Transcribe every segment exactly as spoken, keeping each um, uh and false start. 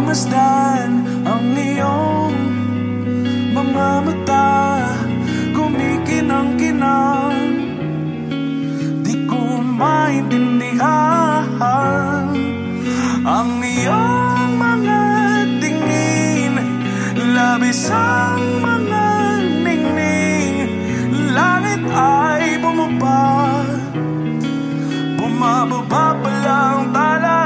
Pagmamasdan ang iyong mga mata, kumikinang-kinang, di ko maintindihan ang iyong mga tingin, labis ang mga ningning. Langit ay bumaba, bumababa pa lang tala.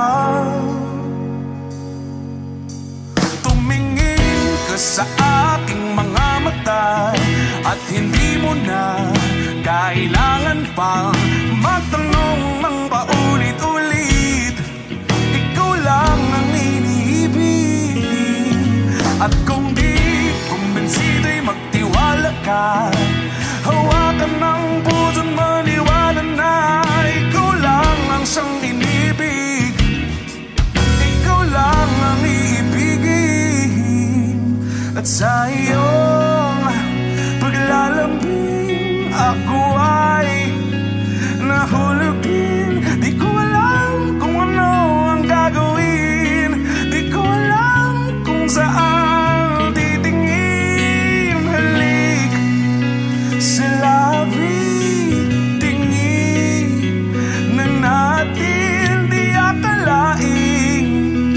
Tumingin ka sa aking mga mata at hindi mo na kailangan pang magtanong ng paulit-ulit. Ikaw lang ang iniibig, at kung di kumbinsido'y magtiwala ka. Hawakan ng puso't maniwala na ikaw lang ang siyang inibig. Ikaw lang ang iibigin, at sa iyong paglalambing ako ay nahulog din. Di ko alam kung ano ang gagawin, di ko alam kung saan titingin. Halik sa labi, tingin na natin, di akalaing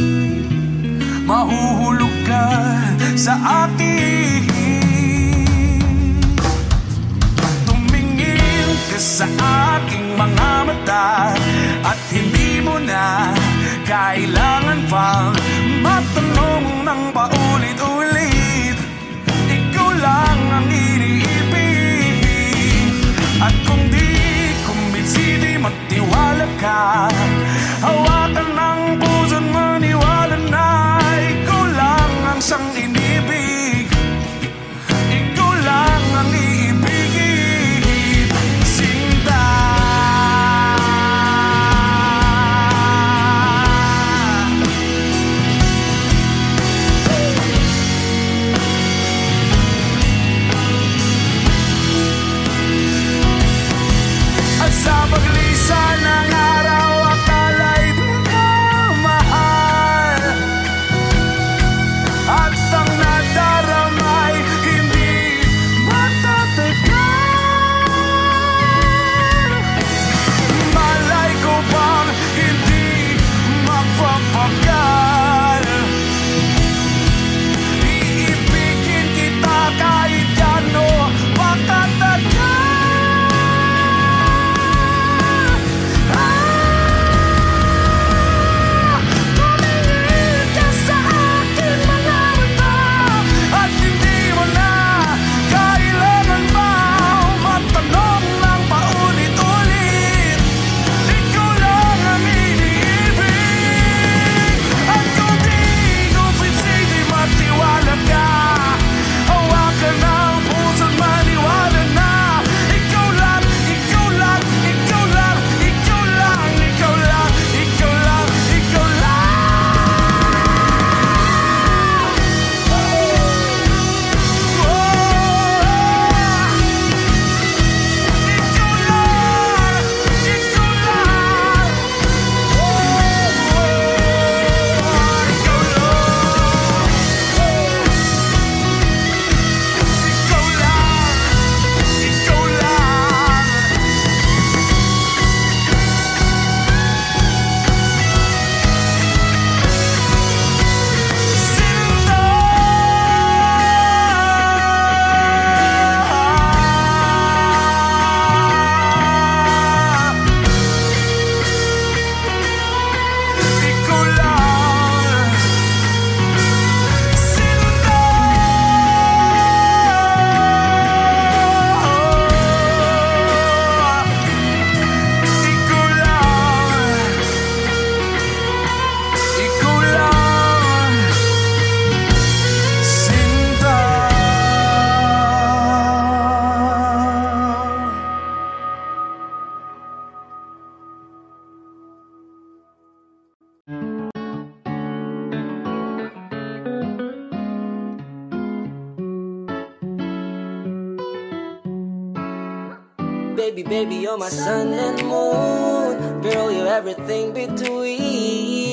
mahuhulog ka sa akin. Tumingin ka sa aking mga mata at hindi mo na kailangan pang matanong ng paulit-ulit. Ikaw lang ang iniibig, at kung di kumbinsido'y magtiwala ka. Hawakan ng puso't maniwala na ikaw lang ang siyang inibig. Ikaw lang ang iibigin, Sinta. At sa paglisan ng araw, akala'y di ka mahal, at ang nadaramay hindi matatagal. Malay ko bang hindi magpapagal, iibigin kita kahit gano pa katagal. Tumingin ka sa aking mga mata at hindi mo na kailangan pa magtanong ng paulit-ulit. Ikaw lang ang iniibig, at kung di kumbinsido'y magtiwala ka. Hawakan ng puso't maniwala na ikaw lang, ikaw lang, ikaw lang, ikaw lang, ikaw lang, ikaw lang, ikaw lang. Baby, baby, you're my sun and moon. Girl, you're everything between.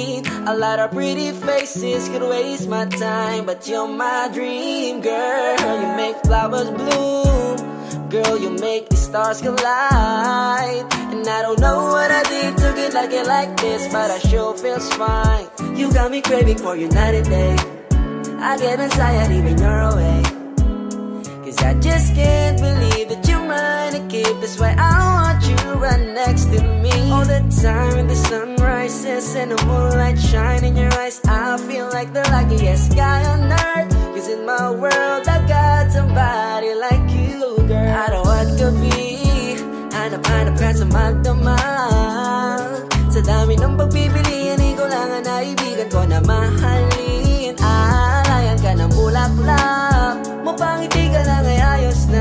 A lot of pretty faces could waste my time, but you're my dream, girl. You make flowers bloom, girl, you make the stars collide. And I don't know what I did to get like it like this, but I sure feels fine. You got me craving for you night and day. I get anxiety when you're away, cause I just can't believe that you're mine to keep. That's why I want you right next to me all the time. When the sun rises and the moonlight shine in your eyes, I feel like the luckiest guy on earth. Cause in my world I got somebody like you, girl. I don't want to be hanap-hanap ka sa magdamag. Sa dami ng pagpipilian, ikaw lang ang naibigan ko na mahalin. Alayan ka ng bulaklak, mapangiti ka lang ay ayos na.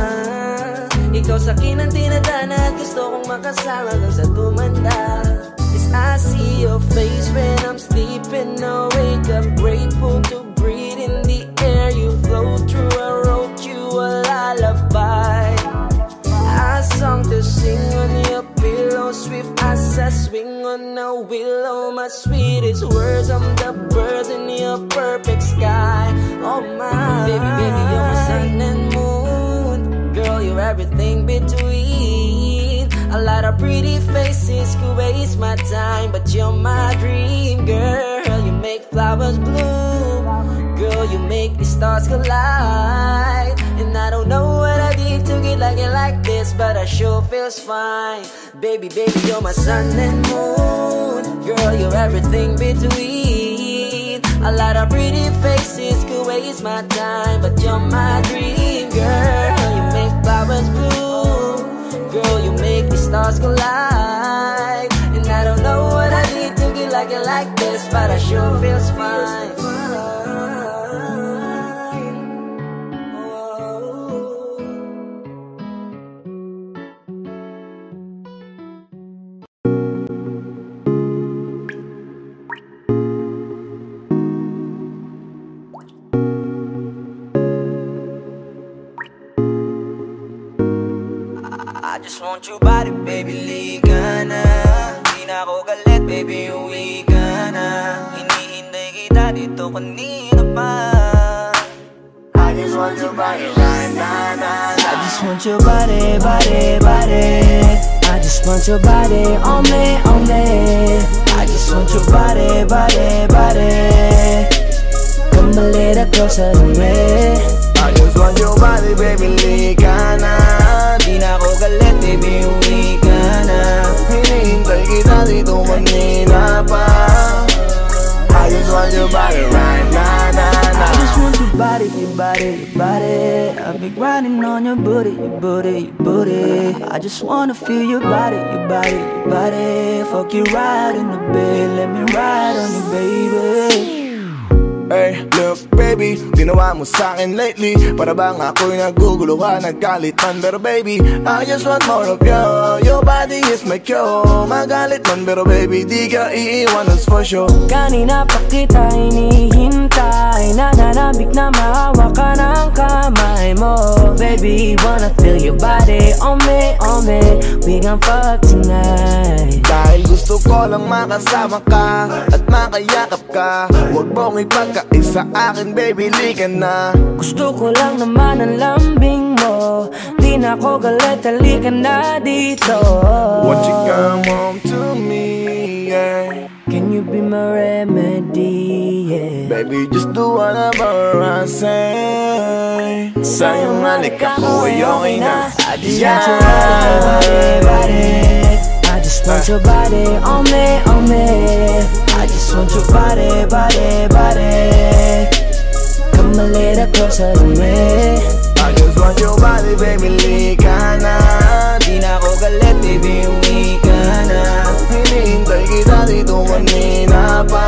Ikaw sa'kin ang tinadana at gusto kong makasama hanggang sa tumanda. Cause I see your face when I'm sleeping, I wake up grateful to breathe in the air you flow through. I wrote you a lullaby, a song to sing on your pillow, swift as I swing on a willow. My sweetest words, I'm the birds in your perfect sky. Oh my, baby, baby, you're my sun and moon. Girl, you're everything between. A lot of pretty faces could waste my time, but you're my dream, girl. You make flowers bloom, girl, you make the stars collide. And I don't know what I did to get like it like this, but I sure feels fine. Baby, baby, you're my sun and moon. Girl, you're everything between. A lot of pretty faces could waste my time, but you're my dream, girl. You make flowers bloom, girl, you make the stars collide. And I don't know what I did to get like it like this, but I sure feels fine. I just want your body, baby, liga na. Di na ako galit, baby, uwi ka na. Hinihintay kita dito kanina pa. I just want your body right now, nah, nah. I just want your body, body, body. I just want your body on me, on me. I just want your body, body, body. Come a little closer to me. I just want your body, baby, liga na. Di na ako galit, baby, uwi ka na. Hinihintay kita dito kanina pa. I just want your body right now, nah, nah. I just want your body, your body, your body. I've been grinding on your booty, your booty, your booty. I just wanna feel your body, your body, your body. Fuck you right in the bed, let me ride on you, baby. Hey, look baby, ginawa mo sa'kin lately. Para bang ako'y nagugulo ka, naggalit man. Pero baby, I just want more of you. Your body is my cure. Magalit man pero baby, di ka iiwan, that's for sure. Kanina pa kita hinihintay, nananabik na maawa ka ng kamay mo. Baby, wanna feel your body on me, on me. We gon' fuck tonight. Dahil gusto ko lang makasama ka at makayakap ka. Huwag mong ipagkaisa akin, baby, liga na. Gusto ko lang naman ang lambing mo. Di na ako galit, halika na dito. Won't you come home to me, yeah. Can you be my remedy, yeah. Baby, just do whatever I say. Sa'yong halik ako ay okay na. I just want your body, body. I just want your body on me, on me. I just want your body, body, body. Come a little closer to me. I just want your body, baby, liga na. Di na ako galit, baby, uwi ka na. Hinihintay kita dito kanina pa.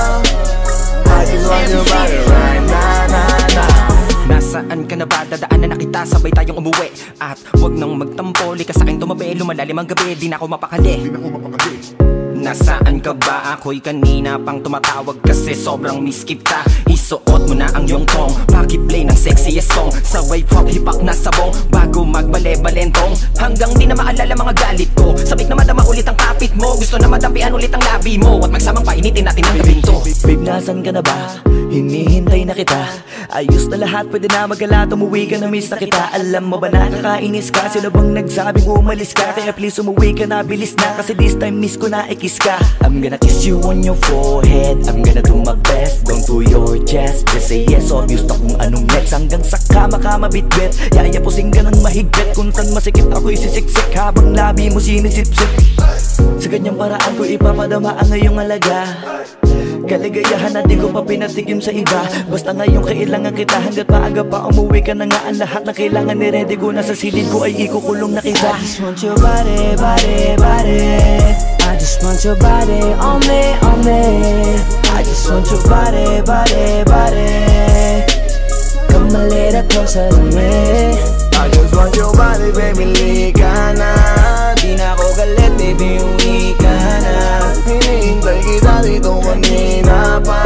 I just want your body right now, nah, nah. Nasaan ka na ba? Dadaanan na kita, sabay tayong umuwi. At wag nang magtampo, lika sa'kin tumabi. Lumalalim ang gabi, di na ako mapakali. Di na ako mapakali. Nasaan ka ba? Ako'y kanina pang tumatawag kasi sobrang miss kita. Isuot mo na ang iyong tong, pakiplay ng sexy play a song sa wave hop hip hop na sabong bago magbale-balentong hanggang di na maalala mga galit ko. Sabik na madama ulit ang kapit mo, gusto na madampian ulit ang labi mo at magsamang painitin natin ang gabing to. Babe, nasan ka na ba? Hinihintay na kita. Ayos na lahat, pwede na magala. Umuwi ka na, miss na kita. Alam mo ba nakakainis ka? Sino bang nagsabing umalis ka? Kaya please umuwi ka na, bilis na. Kasi this time miss ko na i-kiss ka. I'm gonna kiss you on your forehead. I'm gonna do my best, down to your chest. Just say yes, obvious na kung anong next. Hanggang sa kama ka mabitbit. Yayapusing ka ng mahigpit. Kung saan masikip ako'y sisiksik habang labi mo sinisipsip. Sa ganyang paraan ko ipapadama ang ngayong alaga. Kaligayahan na di ko pa pinatikim sa iba. Basta ngayon kailangan kita. Hanggat maaga pa umuwi ka na nga. Ang lahat na kailangan ni-ready ko na sa silid ko ay ikukulong na kita. I just want your body, body, body. I just want your body on me, on me. I just want your body, body, body. Come a little closer to me. I just want your body, baby, lika na. Di na ako galit, baby, uwi ka na. Hinihintay kita dito kanina pa.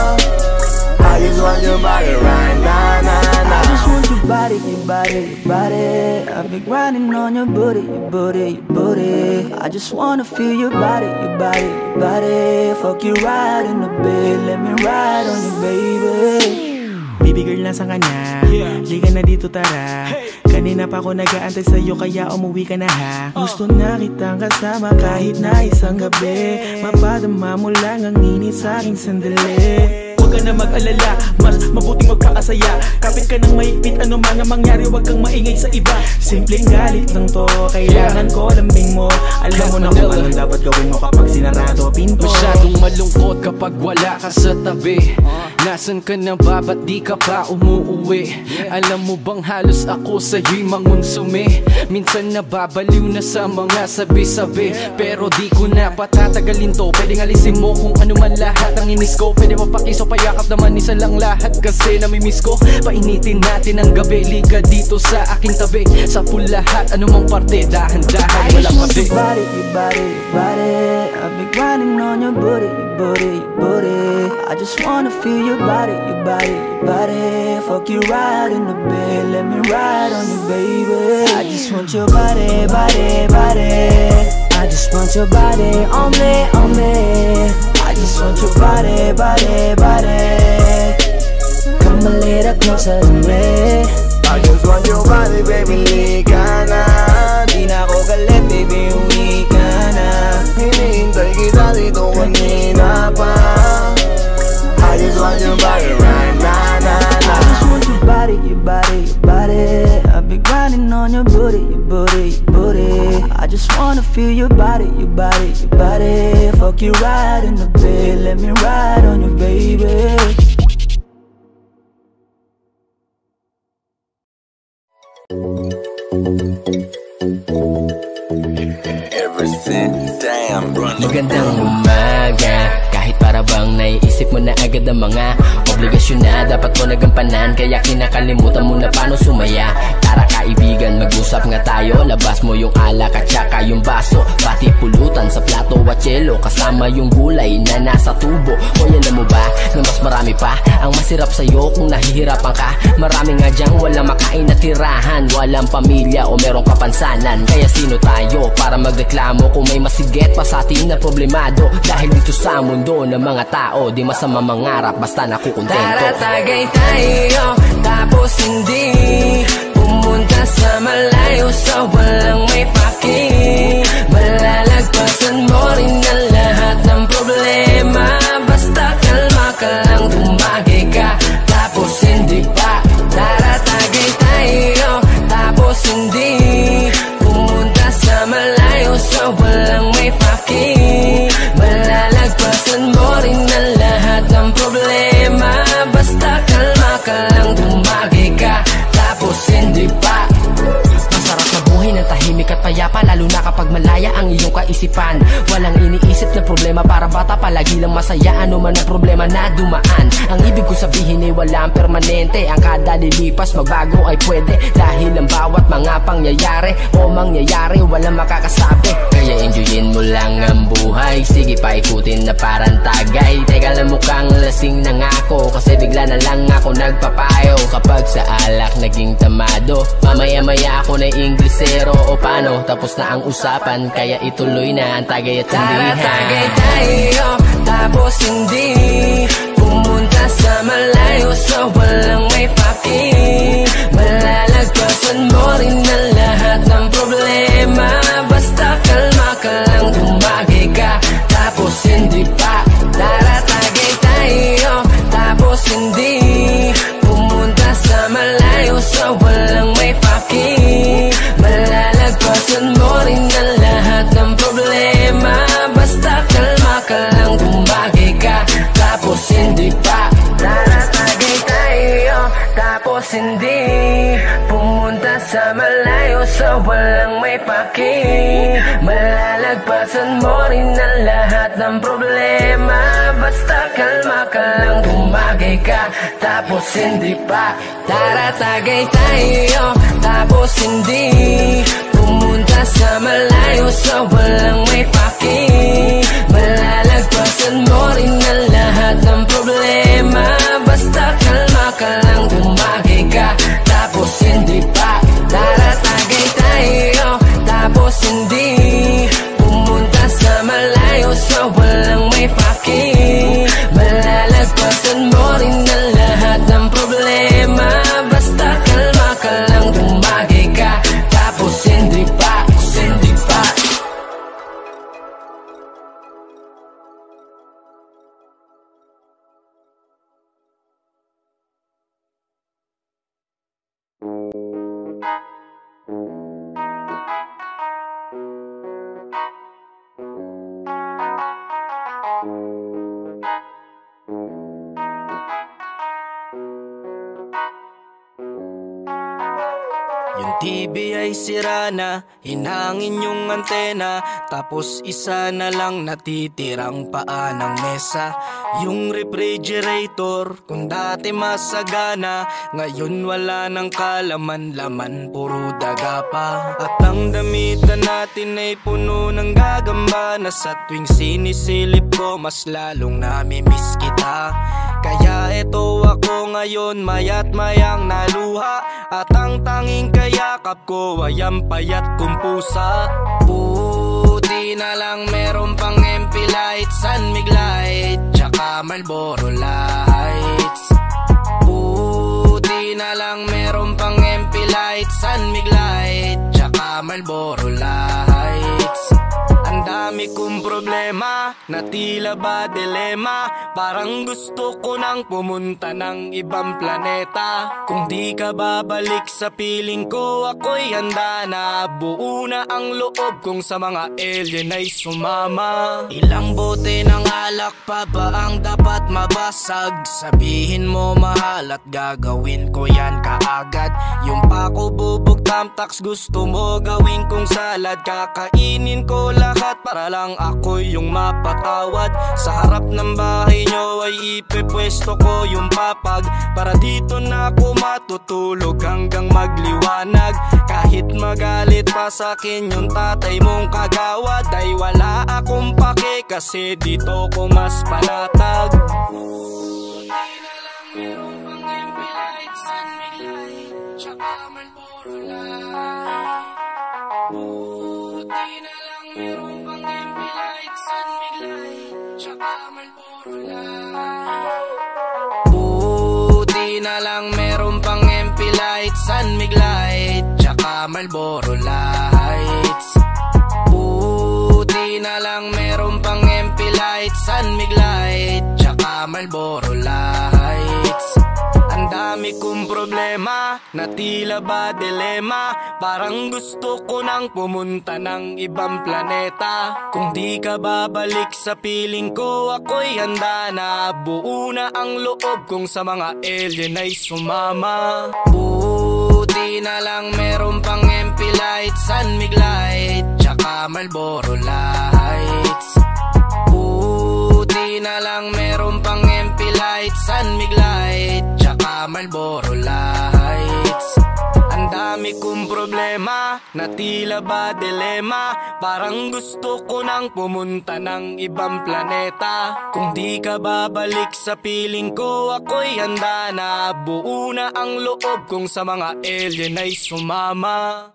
I just want your body right now, na, na. I just want your body, your body, your body. I've been grinding on your booty, your booty, your booty. I just wanna feel your body, your body, your body. Fuck you right in the bed, let me ride on you, baby. Baby girl, nasan ka na? Liga na dito, tara. Kanina pa ako nag-aantay sa'yo, kaya umuwi ka na ha. Gusto na kitang kasama kahit na isang gabi. Mapadama mo lang ang init sa'king sandali. Huwag ka na mag-alala, mas mabuting magkakasaya. Kapit ka ng mahigpit, ano man ang mangyari, huwag kang maingay sa iba. Simpleng galit lang to, kailangan ko lambing mo. Alam mo na kung anong dapat gawin mo kapag sinarado pinto. Masyadong malungkot kapag wala ka sa tabi. Nasaan ka na ba, ba't di ka pa umuuwi? Alam mo bang halos ako sa'yo'y mangonsume. Minsan nababaliw na sa mga sabi-sabi, pero di ko na patatagalin to. Pwedeng alisin mo kung ano man lahat ang inis ko. Pwede mapakiso, payakap naman isa lang lahat. Kasi namimiss ko, painitin natin ang gabi. Liga dito sa aking tabi, sa pool lahat, anumang parte, dahan-dahan, walang kabi. Your body, your body, your body. I've been grinding on your booty, your booty, your booty. I just wanna feel your body, your body, your body. Fuck you right in the bed, let me ride on you, baby. I just want your body, body, body. I just want your body on me, on me. I just want your body, body, body. Come a little closer to me. I just want your body, baby, lika na. Di na ako galit, baby, uwi ka na. Hinihintay kita dito kanina pa. I just want your body right now, na, na. I just want your body, your body, your body. I've been grinding on your booty, your booty, your booty. I just wanna feel your body, your body, your body. Fuck you right in the bed, let me ride on you, baby. Magandang umaga. Kahit para bang naiisip mo na agad ang mga obligasyon na dapat mo nagampanan, kaya kinakalimutan mo na paano sumaya. Tara kaibigan, mag-usap nga tayo. Labas mo yung alak at saka yung baso, pati pulutan sa plato at yelo, kasama yung gulay na nasa tubo. O alam mo ba na mas marami pa ang masirap sa'yo kung nahihirapan ka? Marami nga dyang walang makain na tirahan, walang pamilya o merong kapansanan. Kaya sino tayo para magreklamo kung may masigit pa sa atin na problemado? Dahil dito sa mundo ng mga tao, di masama mangarap basta nakukontento. Tara tagay tayo, tapos hindi pumunta sa malayo, sa walang may paki. Malalagpasan mo rin ang lahat ng problema. Basta kalma ka lang, tumagay ka, tapos hindi pa. Tara tagay tayo, tapos hindi pumunta sa malayo, sa walang may paki. Malalagpasan mo rin ang lahat ng problema. Basta kalma ka lang, tumagay ka, tapos hindi pa. Masarap na buhay ng tahimik at payapa, lalo na kapag malaya ang iyong kaisipan. isipan. Walang iniisip na problema, para bata palagi lang masaya. Ano man ang problema na dumaan, ang ibig ko sabihin ay walang permanente. Ang kada lilipas magbago ay pwede, dahil ang bawat mga pangyayari o mangyayari walang makakasabi. Kaya enjoyin mo lang ang buhay, sige paikutin na parang tagay. Teka lang, mukhang lasing na nga ako, kasi bigla na lang ako nagpapayo. Kapag sa alak naging tamado, mamaya-maya ako na Inglesero. O paano, tapos na ang usapan, kaya ituloy na ang tagay at tindihan. Tara tagay tayo, tapos hindi pumunta sa malayo, sa walang may paki. Malalagpasan mo rin ang lahat ng problema, basta kalma ka lang, tumagay ka, tapos hindi pa. Tara tagay tayo, tapos hindi pumunta sa malayo, sa walang may paki. Malalagpasan mo rin ang lahat ng problema, basta kalma ka lang, tumagay ka, tapos hindi pa. Tara tagay tayo, tapos hindi pumunta sa malayo, sa walang may paki. Malalagpasan mo rin ang lahat ng problema, basta kalma ka lang, tumagay ka, tapos hindi pa. Tara tagay tayo, tapos hindi pumunta sa malayo, sa walang may paki. Malalagpasan mo rin ang lahat ng problema, basta kalma ka lang, tumagay ka, tapos hindi pa. Tara tagay tayo, tapos hindi pumunta sa malayo, sa walang may paki. Malalagpasan mo rin ang lahat ng problema, basta kalma ka lang, tumagay ka, tapos hindi pa, hindi pa. Yung T V ay sira na, hinangin yung antena, tapos isa na lang natitirang paa ng mesa. Yung refrigerator, kung dati masagana, ngayon wala nang kalaman-laman, puro daga pa. At ang damitan natin ay puno ng gagamba, na sa tuwing sinisilip ko mas lalong namimiss kita. Kaya eto ako ngayon, mayat mayang naluha, at ang tanging kayakap ko ay ang payat kong pusa. Buti na lang meron pang M P light, San Mig light, tsaka Marlboro lights. Buti na lang meron pang M P light, San Mig light, tsaka Marlboro lights. Ang dami kong problema, na tila ba dilema, parang gusto ko nang pumunta ng ibang planeta. Kung di ka babalik sa piling ko, ako'y handa na, buo na ang loob kong sa mga alien ay sumama. Ilang bote ng alak pa ba ang dapat mabasag? Sabihin mo mahal at gagawin ko yan kaagad. Yung pako bubog tamtax gusto mo gawin kong salad, kakainin ko lahat para lang ako yung mapatawad. Sa harap ng bahay nyo ay ipepwesto ko yung papag, para dito na ako matutulog hanggang magliwanag. Kahit magalit pa sa'kin yung tatay mong kagawad, ay wala akong pake kasi dito ko mas panatag. Buti na lang meron pang M P light, San Mig light, tsaka Marlboro light. Buti na lang meron pang M P light, San Mig light, tsaka Marlboro light. Buti na lang meron pang M P light, San Mig light, tsaka Marlboro lights. Buti na lang meron pang M P light, San Mig light, tsaka Marlboro lights. Ang dami kong problema, na tila ba dilema, parang gusto ko nang pumunta ng ibang planeta. Kung di ka babalik sa piling ko, ako'y handa na, buo na ang loob kong sa mga alien ay sumama. Buti na lang meron pang M P light, San Mig light, tsaka tsaka Marlboro Lights. Buti na lang meron pang M P Lights, San Mig Light, tsaka Marlboro Lights. Ang dami kong problema na tila ba dilema, parang gusto ko nang pumunta ng ibang planeta. Kung di ka babalik sa piling ko, ako'y handa na. Buo na ang loob kong sa mga alien ay sumama.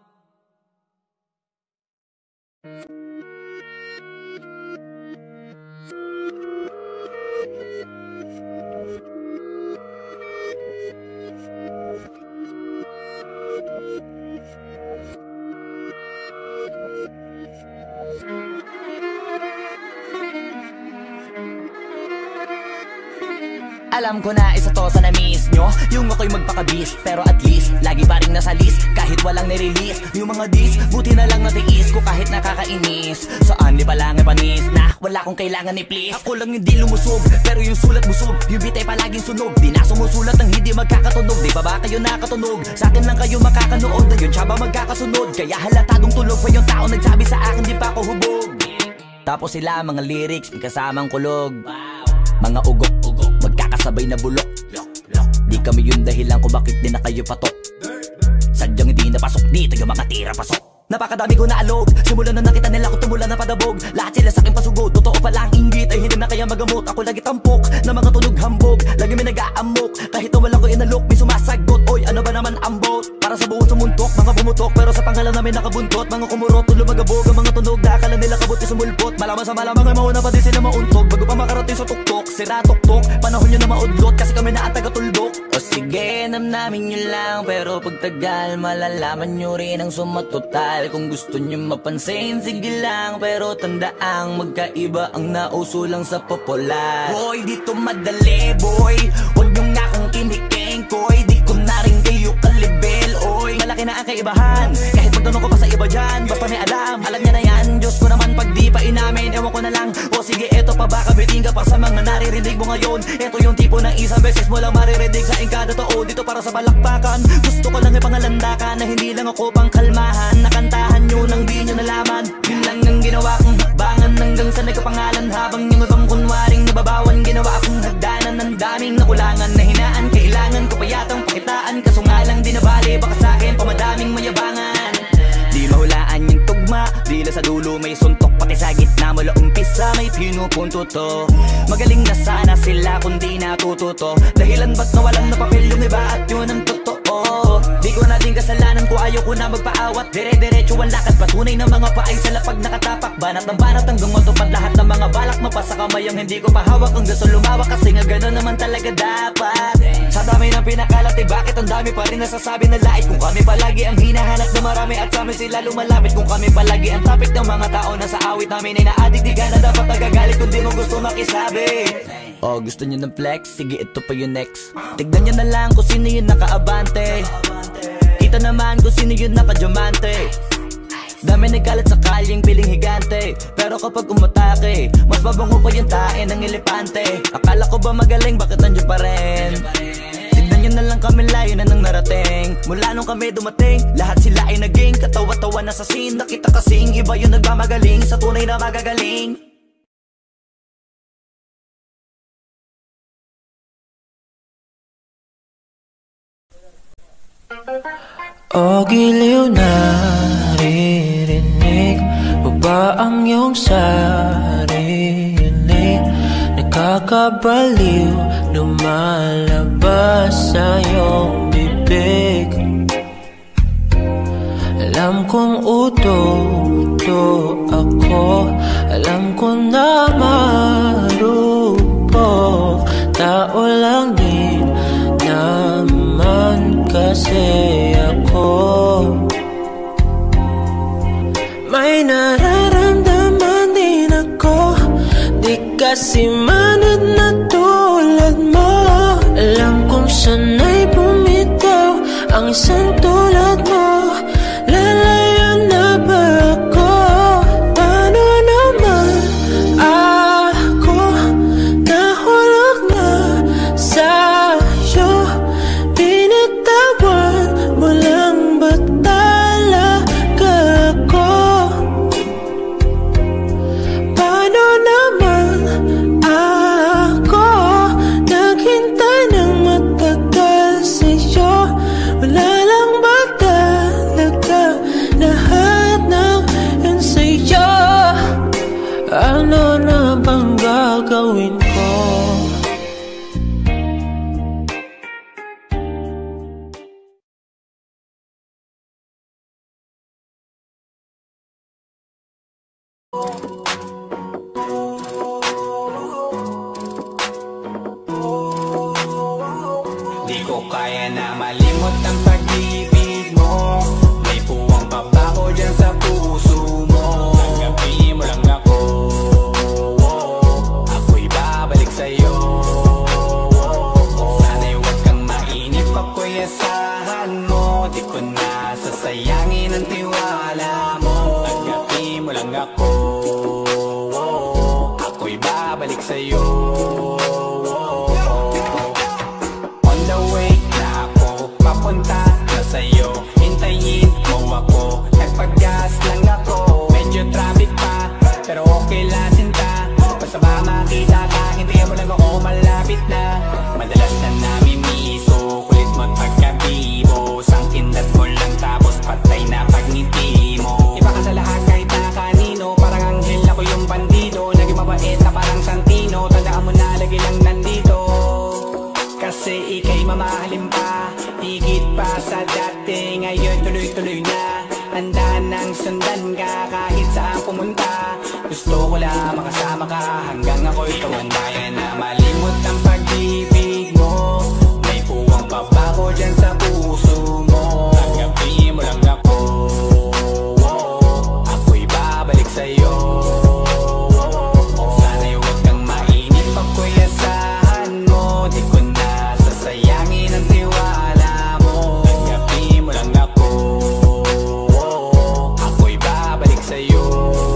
Alam ko na isa to sa na-miss nyo, yung ako'y magpakabis, pero at least lagi pa rin nasa list, kahit walang nirelease. Yung mga dis, buti na lang natiis ko kahit nakakainis. Saan di pa lang ipanis na wala kong kailangan ni please. Ako lang yung di lumusog, pero yung sulat busog, yung bitay palaging sunog. Di na sumusulat ng hindi magkakatunog, di ba ba kayo nakatunog? Sa akin lang kayo makakanood, na yun siya ba magkakasunod? Kaya halatadong tulog pa yung tao nagsabi sa akin di pa ako hubog. Tapos sila mga lyrics, may kasamang kulog, mga ugok-ugok, magkakasabay na bulok. Di kami yung dahilan kung bakit di na kayo patok. Sadyang hindi napasok dito yung mga tira pasok. Napakadami ko na alog, simulan na nakita nila ko tumula na padabog. Lahat sila sa aking pasugod, totoo pala ang inggit ay hindi na kaya magamot. Ako lagi tampok na mga tunog hambog, lagi may nag-aamok. Kahit na wala ko inalok, may sumasagot. Oy, ano ba naman ang bot? Para sa buong sumuntok, mga bumutok, pero sa pangalan namin nakabuntot. Mga kumurot, tulo magabog, ang mga tunog na akala nila kabuti sumulpot. Malaman sa malamang ay mauna pa din sila mauntog, bago pa makarating sa tuktok, sira tuktok. Panahon nyo na maudlot, kasi kami na ang taga-tuldok. O sige, namnamin nyo lang, pero pagtagal malalaman nyo rin ang sumatotal. Kung gusto nyo mapansin, sige lang, pero tandaang magkaiba ang nauso lang sa popular. Boy, dito madali, boy, huwag nyo nga akong kiniking, koy. Di ko na rin kayo kalibel, oy. Malaki na ang kaibahan, kahit magtanong ko pa sa iba dyan, basta may alam, alam niya na yan. Diyos ko naman pag di pa inamin, ewan ko na lang. O sige, eto pa ba, kabiting ka pa sa mga naririnig mo ngayon. Eto yung tipo ng isang beses mo lang maririnig sa ingkada tao. Dito para sa balakbakan, gusto ko lang ipangalandakan na hindi lang ako pang kalmahan. Nakantahan nyo nang di nyo nalaman, yun lang ang ginawa kong hakbangan hanggang sa nagkapangalan. Habang yung ibang kunwaring nababawan, ginawa akong hagdanan ng daming nakulangan na hinaan. Kailangan ko pa yatang pakitaan, kaso nga lang di nabali, baka sa akin pamadaming mayabangan. Di mahulaan yung tugma, dila sa dulo may suntok, pati sa gitna mula umpisa may pinupunto to. Magaling na sana sila kung di natututo, dahilan ba't nawalan na papel yung iba at yun ang totoo. Di ko na din kasalanan ko, ayaw ko na magpaawat, dire-diretso ang lakad, patunay ng mga paay sa lapag nakatapak. Banat ng banat hanggang matupad lahat ng mga balak, mapasa kamay ang hindi ko pahawak. Ang gusto lumawak kasi nga gano'n naman talaga dapat. Sa dami ng pinakalat eh bakit ang dami pa rin nasasabi na lait. Kung kami palagi ang hinahanap na marami at sa amin sila lumalapit. Kung kami palagi ang topic ng mga tao na sa awit namin ay na-addict, di ka na dapat nagagalit kung di mo gusto makisabi. Oh, gusto nyo ng flex? Sige, ito pa yung next. Tignan nyo na lang kung sino yung nakaabante, kita naman kung sino yung nakadiamante. Dami nagkalat sa kalyeng piling higante, pero kapag umatake, mas babango pa yung tae ng elepante. Akala ko ba magaling, bakit nandiyo pa rin? Tignan nyo na lang kami, layo na nang narating. Mula nung kami dumating, lahat sila ay naging katawa-tawa na sa scene. Nakita kasing iba yung nagmamagaling sa tunay na magagaling. O giliw na naririnig mo ba ang iyong sarili? Nakakabaliw, lumalabas sa iyong bibig. Alam kong uto-uto ako, alam ko na marupok. Tao lang din naman kasi ako. May nararamdaman din ako, di kasi manad na tulad mo. Alam kong sanay bumitaw ang isang tulad mo. Lalayo na ba ako? Paano naman ako nahulog na sa'yo? Binitawan mo lang ba talaga ako? gagawin ko. Di ko kaya na malimot ang pag-ibig mo. May puwang pa ba ko dyan sa puso mo? Tanggapin mo lang ako, ako'y babalik sa'yo. Sana'y huwag kang mainip, ako'y asahan mo. Di ko na sasayangin ang tiwala mo. Tanggapin mo lang ako, ako'y babalik sa'yo. Papunta na sa'yo, hintayin mo ako. Nagpag-gas lang ako, medyo traffic pa, pero okay lang sinta. Basta ba makita ka, hintayin mo lang ako, malapit na. Madalas na namimiso, kulit magpagkabibo. Sangkindat mo lang tapos patay na pagngiti mo. Iba ka sa lahat kahit na kanino, parang anghel ako yung bandido. Naging mabait na parang Santino, tandaan mo na lagi lang nandito. Kasi ika'y mamahalin pa, higit pa sa dati. Ngayon tuloy-tuloy na, handa nang sundan ka kahit saan pumunta. Gusto ko lang makasama ka hanggang ako'y tumanda. Kaya na malimot ang pag-ibig mo. May puwang pa ba ko dyan sa puso mo? Tanggapin mo lang ako, ako'y babalik sa'yo. Sana'y huwag kang mainip, ako'y asahan mo. Di ko na sasayangin ang tiwala mo. Tanggapin mo lang ako, ako'y babalik sa'yo.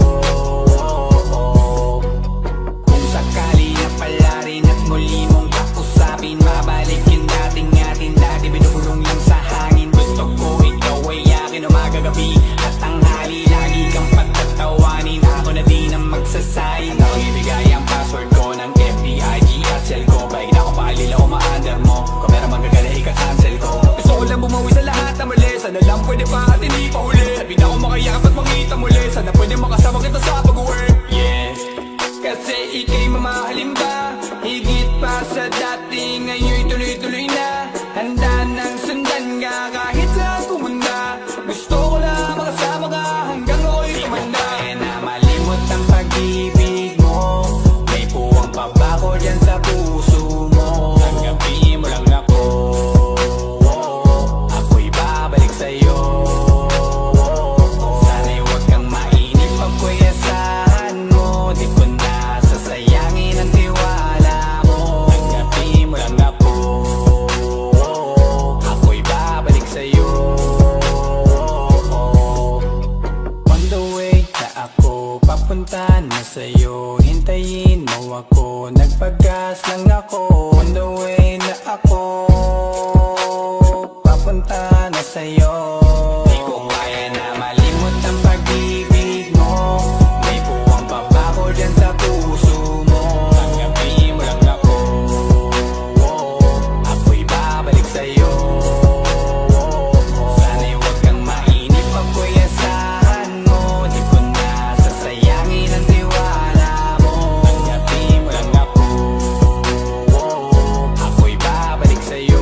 Kung sakali na pala rin at muli mong kausapin, mabalik yung dating atin, dati binubulong lang sa hangin. Gusto ko ikaw ay akin umaga gabi at tanghali, lagi kang pagtatawanin. Ako na din ang magsasayin, ako ibigay ang password ko ng F B I G at cell ko. Baik na ako paalila o ma-under mo, kung meron magagala ika-cancel ko. Gusto ko lang bumawi sa lahat na mali, sana lang pwede pa at hindi pa huli. Sabi na ako makayakap at makita muli, sana pwede makasama kita sa pag-work. Yes, kasi ika'y mamahalin ba, higit pa sa dati. Ngayon'y tuloy-tuloy na, handa nang sundan ka kahit saan pumunta. Gusto ko lang makasama ka hanggang ako'y tumanda. Kaya na malimot ang pag-ibig mo. May puwang pa ba ko dyan sa puso mo? Tanggapin mo lang ako, ako'y babalik sa'yo. Sana'y huwag kang mainip, ako'y asahan mo. Di ko na sasayangin ang tiwala mo. Tanggapin mo lang ako, ako'y babalik sa'yo. On the way na ako, papunta na sa'yo, hintayin mo ako. Nagpag-gas lang ako. On the way na ako, papunta na sa'yo. Di ko kaya na malimot ang pag-ibig mo. May puwang pa ba ko dyan sa puso mo? Tanggapin mo lang ako, ako'y babalik sa'yo. Sana'y huwag kang mainip, ako'y asahan mo. Di ko na sasayangin ang tiwala mo. Tanggapin mo lang ako, ako'y babalik sa'yo.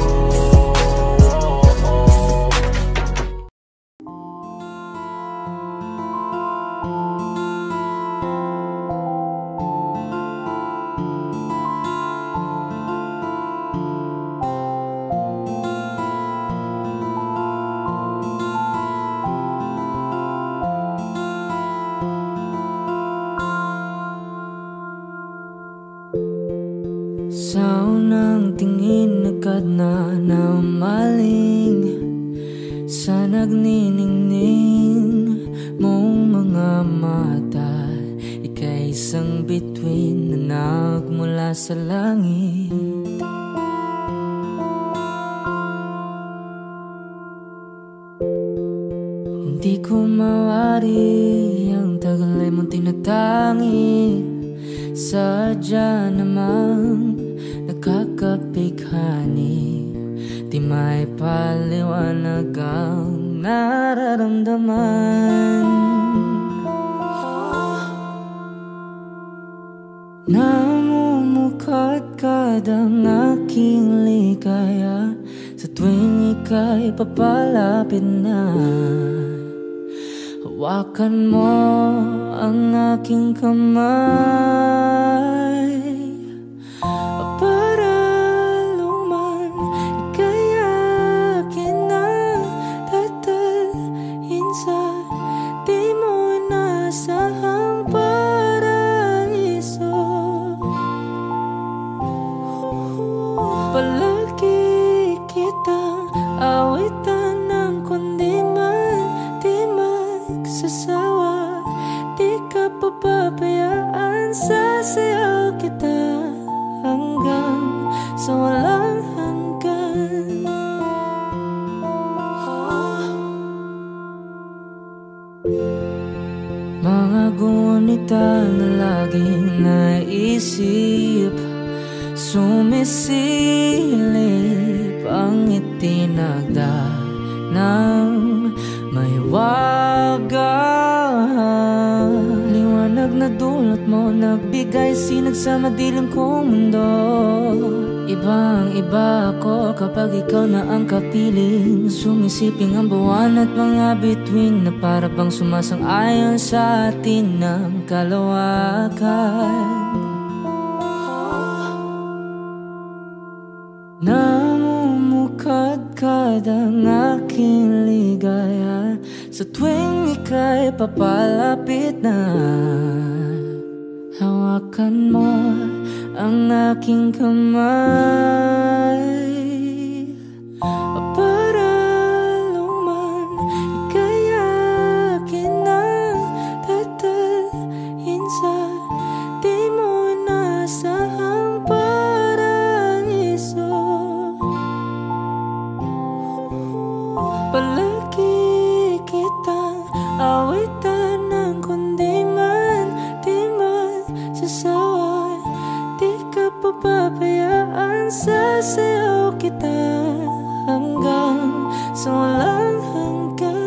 Sa unang tingin agad na namaling, sa nagniningning mong mga mata. Ika'y isang bituin na nagmula sa langit. Hindi ko mawari ang tagal ay mong tinatangi. Sadya namang nakakapighani, di may paliwanag ang nararamdaman. Namumuhay kadkad ang aking ligaya sa tuwing ika'y papalapit na. Hawakan mo ang aking kamay para luman ika'y akin na tatalhin sa di mo inasahang paraiso. Palagi kitang awitan ng kundi man di magsasawa. Di ka papabayaan, sasayaw kita hanggang sa walang hanggan. Mga gunita na laging naisip, sumisilip ang itinagda ng mahiwagang liwanag na dulot mo, nagbigay sinag sa madilim kong mundo. Ibang iba ako kapag ikaw na ang kapiling, sumisiping ang buwan at mga bituin na para bang sumasang-ayon sa atin ng kalawakan. Namumukadkad ang aking ligaya sa tuwing ika'y papalapit na. Hawakan mo ang aking kamay para luman ika'y akin na tatalhin sa di mo inasahang paraiso. Palagi kitang awitan ng kundi man di magsasawa. Di ka papabayaan, sasayaw kita hanggang sa walang hanggan.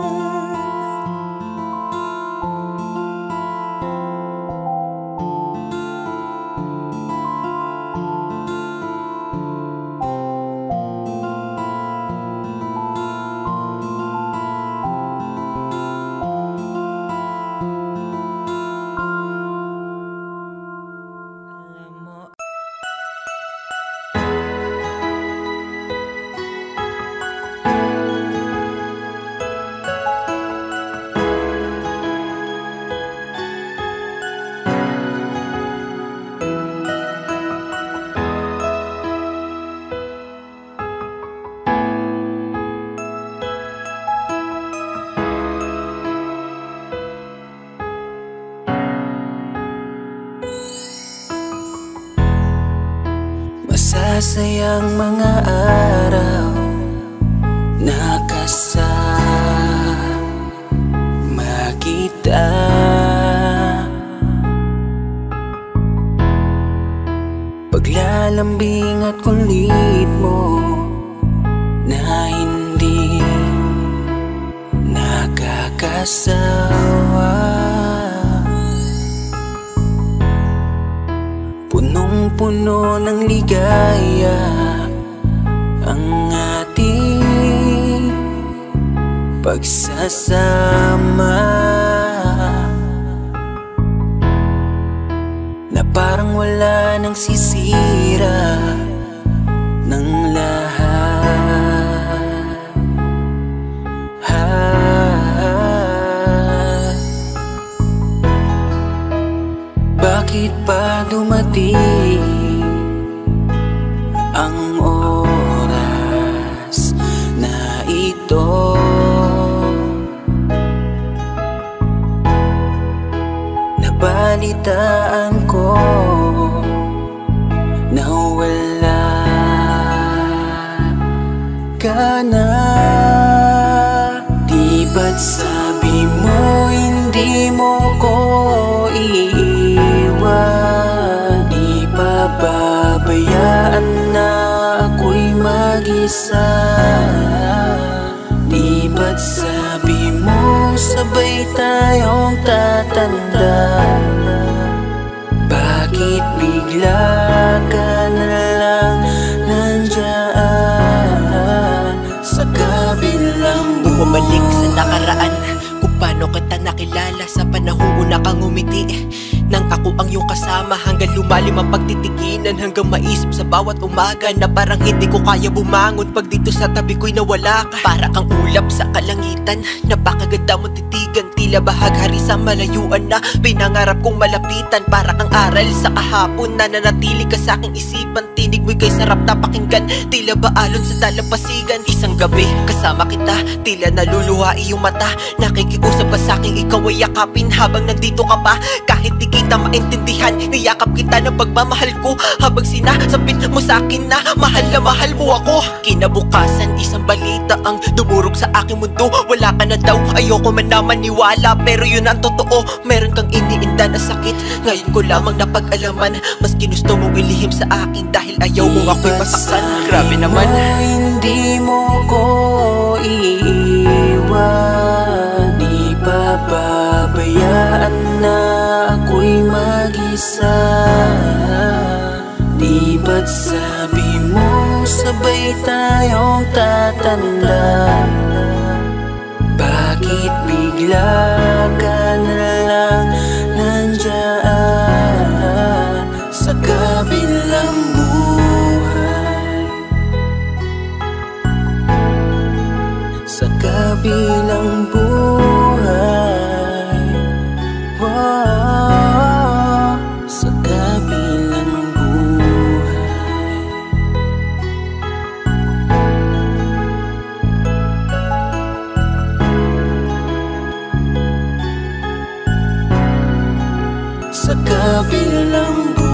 Masasayang mga araw na kasama kita. Paglalambing at kulit mo na hindi nakakasawa. Punong-puno ng ligaya ang ating pagsasama, na parang wala nang sisira ng lahat. Ha. Bakit pa dumating ang oras na ito? Nabalitaan ko na wala ka na. Di ba't sabi mo hindi mo ko iiwan? Di pababayaan na ako'y mag-isa. Di ba't sabi mo sabay tayong tatanda? Bakit bigla ka kabilang buhay. Bumalik sa nakaraan, kung paano kita nakilala sa panahong una kang umiti. Nang ako ang iyong kasama, hanggang lumalim ang pagtitiginan, hanggang maisip sa bawat umaga na parang hindi ko kaya bumangon pag dito sa tabi ko'y nawala ka. Para kang ulap sa kalangitan, napakaganda mong titigan, tila bahaghari sa malayuan na pinangarap kong malapitan. Para kang aral sa kahapon na nanatili ka sa aking isipan, tinig mo'y kay sarap na pakinggan, tila ba alon sa dalampasigan. Isang gabi kasama kita, tila naluluha iyong mata, nakikiusap ka sa aking ikaw ay yakapin habang nandito ka pa. Kahit di kita maintindihan, niyakap kita ng pagmamahal ko, habang sinasabit mo sa akin na mahal na mahal mo ako. Kinabukasan isang balita ang dumurog sa aking mundo, wala ka na daw, ayoko man na maniwala, pero yun ang totoo, meron kang iniinda na sakit. Ngayon ko lamang napag-alaman, mas ginusto mong ilihim sa akin dahil ayaw mo ako'y masaktan. Grabe naman. Hindi mo ko iiwan, di pababayaan na ako'y mag-isa. Di ba't sabi mo sabay tayong tatanda? Bakit bigla ka na lang nandyan sa kabilang buhay? Sa kabilang buhay, wow, sa kabilang buhay. Sa kabilang buhay.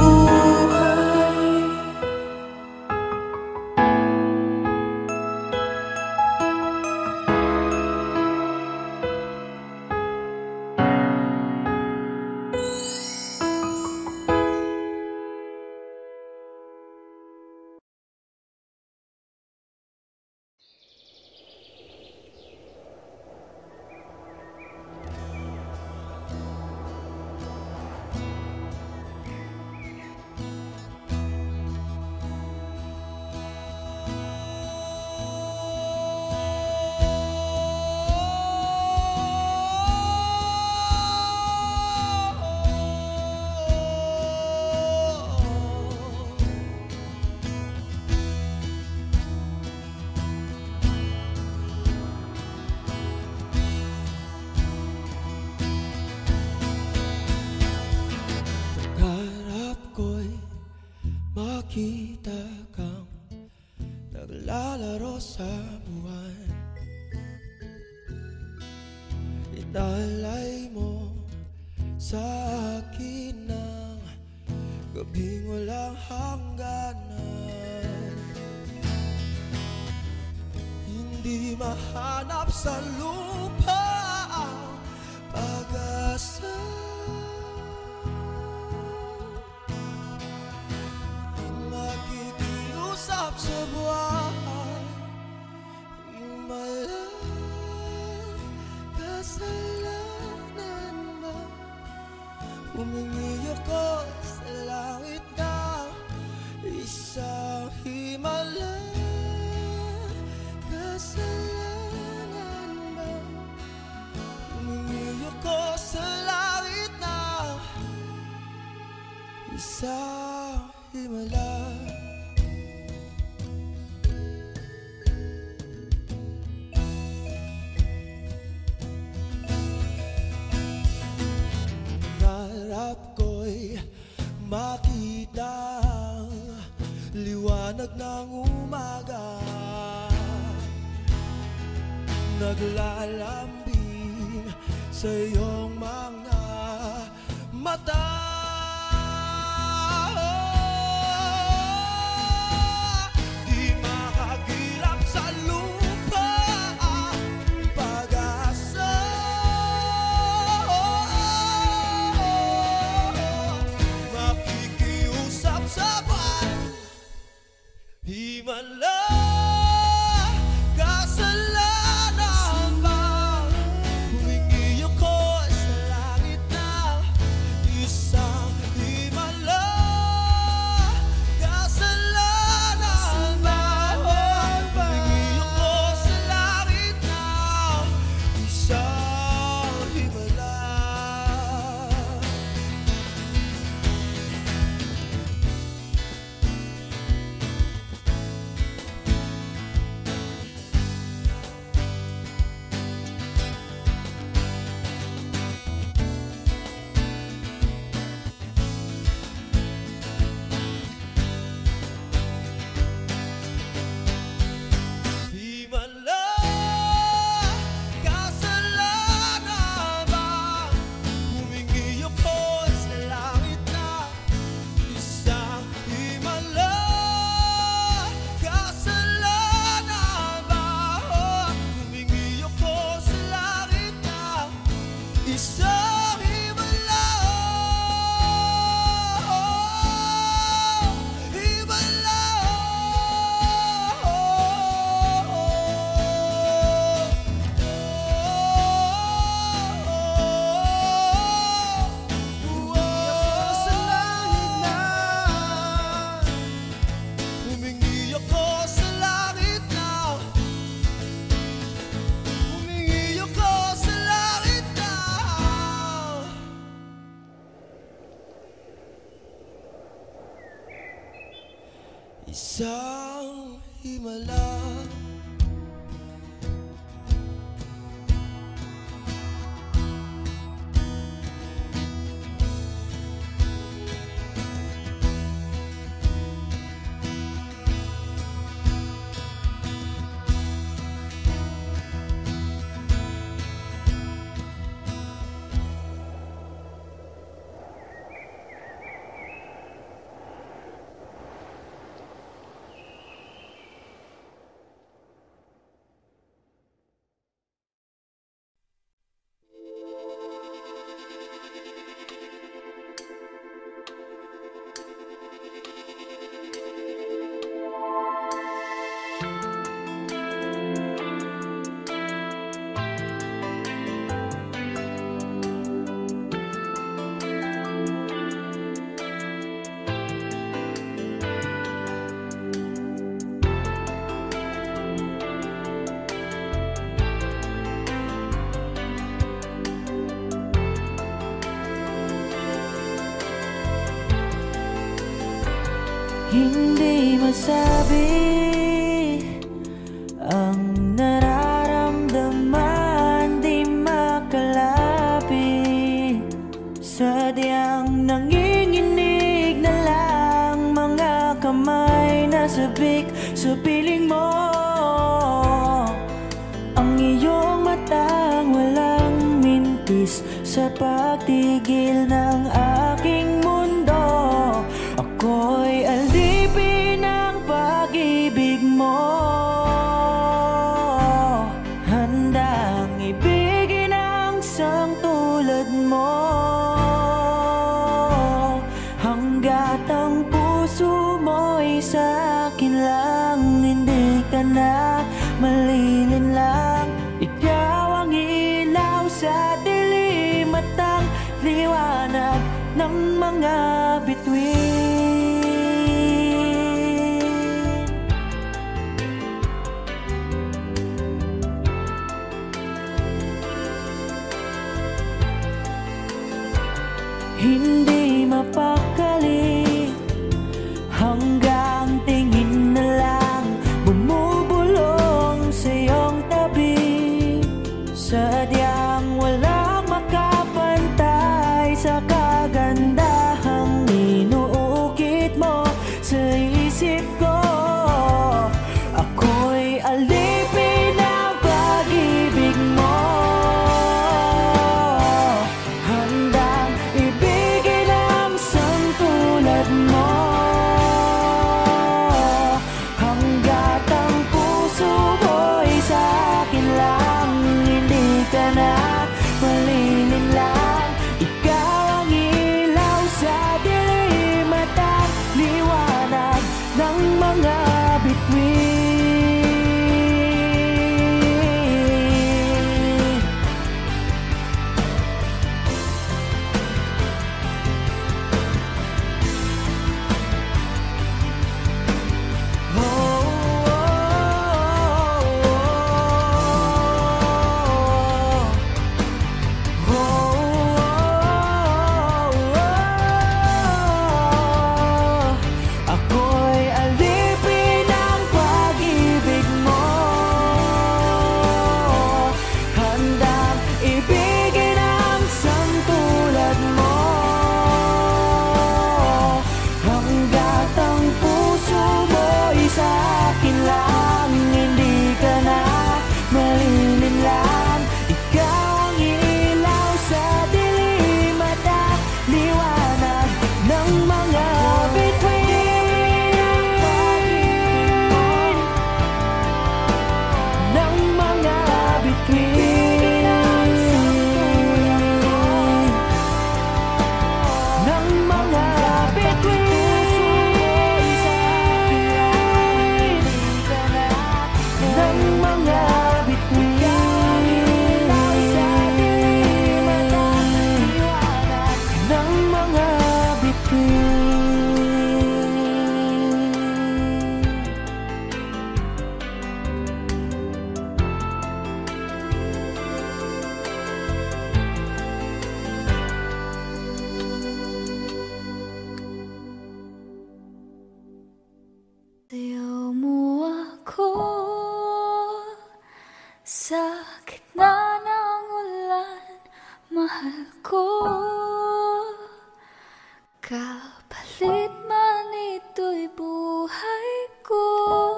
Makita kang naglalaro sa buwan, inalay mo sa akin ng gabing walang hangganan. Hindi mahanap sa lupa ang pag-asa, makikiusap sa buhay, imalang kasalanan ba? Humingi ako sa langit na isang himalang kasalanan ba? Humingi ako sa langit na isang himalang. Narap ko'y makita ang liwanag ng umaga, naglalambing sa iyong mga mata. Di makagilap sa lupa ang pag-asa, makikiusap sa buwan, himala kasalanan ba? Humingi ako sa langit na isang Isang himala. Hindi masabi ang nararamdaman, di makalapit. Sadyang nanginginig na lang mga kamay na sabik sa piling mo. Ang iyong matang walang mintis sa pagtigil ng aking mundo. Ako'y alipin ng pag-ibig mo, handang ibigin ang isang tulad mo. Hanggat ang puso mo'y sa'kin lang, hindi ka na malilinlang. Ikaw ang ilaw sa dilim at ang liwanag ng mga bituin. Hindi mapakali hanggang tingin na lang bumubulong sa iyong tabi. Sadyang walang makapantay sa kagandahang inuukit mo sa isip ko. Ako'y alipin ng pag-ibig mo, handang ibigin ang isang Sa gitna ng ulan, mahal ko, kapalit man ito'y buhay ko.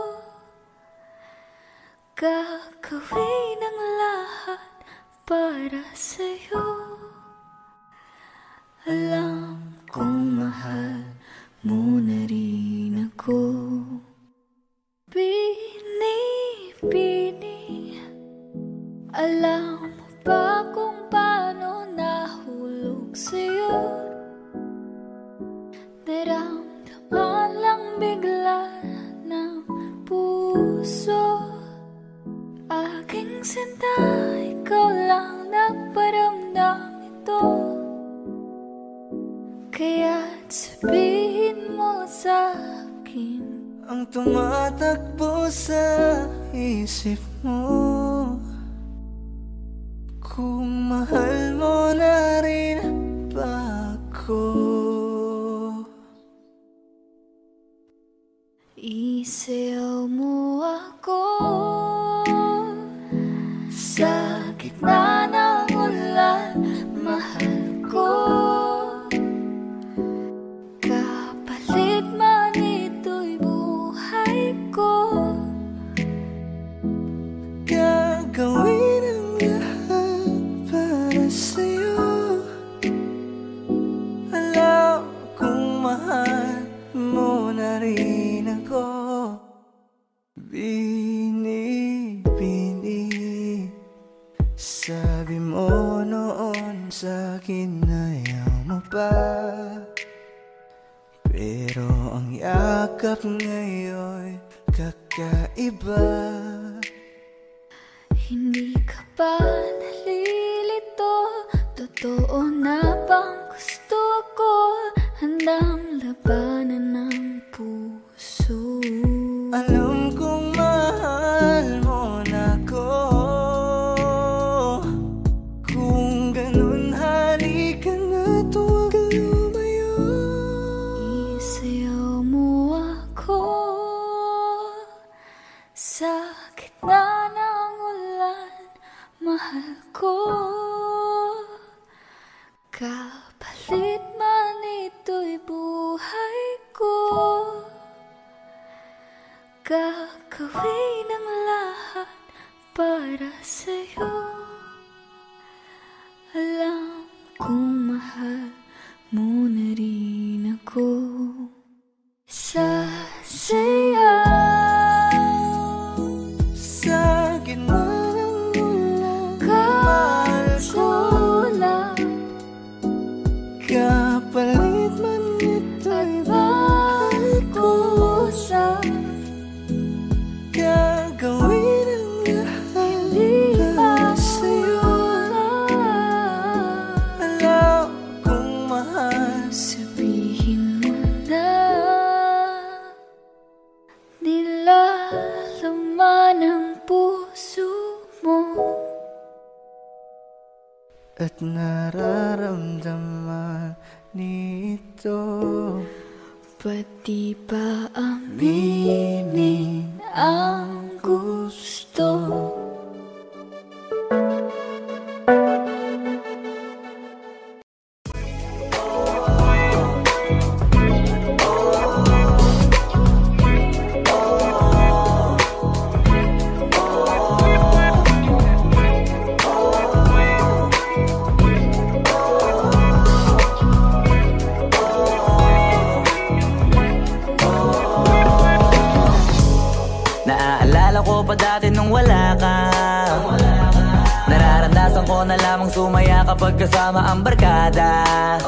Gagawin ang lahat para sa'yo. Alam kong mahal mo na rin ako. Bini-bini, alam mo ba kung paano nahulog sa'yo? Naramdaman lang bigla ng puso. Aking sinta, ikaw lang nagparamdam ito. Kaya't sabihin mo sa'kin ang tumatakbo sa isip mo, kung mahal mo na rin ba ako? Isayaw mo ako sa gitna ng ulan, mahal ko. Kapalit man ito'y buhay ko. Gagawin ang lahat para sa'yo. Alam kong mahal mo na rin ako. Bini-bini, sabi mo noon sa'kin ayaw mo pa, pero ang yakap ngayon kakaiba. Hindi ka ba nalilito? Totoo na bang gusto ko? Handang labanan ng puso. Alam kong mahal mo na ko. Kung ganun, halika na, tuwag ka lumayo. Isayaw mo ako sa gitna ng ulan, mahal ko. Kapalit man ito'y buhay ko. Gagawin ang lahat para sa'yo. Alam kong mahal mo na rin ako. Sasayaw sa gitna ng ulan, mahal ko lang. Kapalit man ito'y buhay ko. Gagawin ang lahat para sa'yo. Alam kong mahal, sabihin mo na. Nilalaman ang puso mo at nararamdaman nito. Pati ba aminin ang gusto? Pa dati nung wala ka, nararamdasan ko na lamang sumaya kapag kasama ang barkada.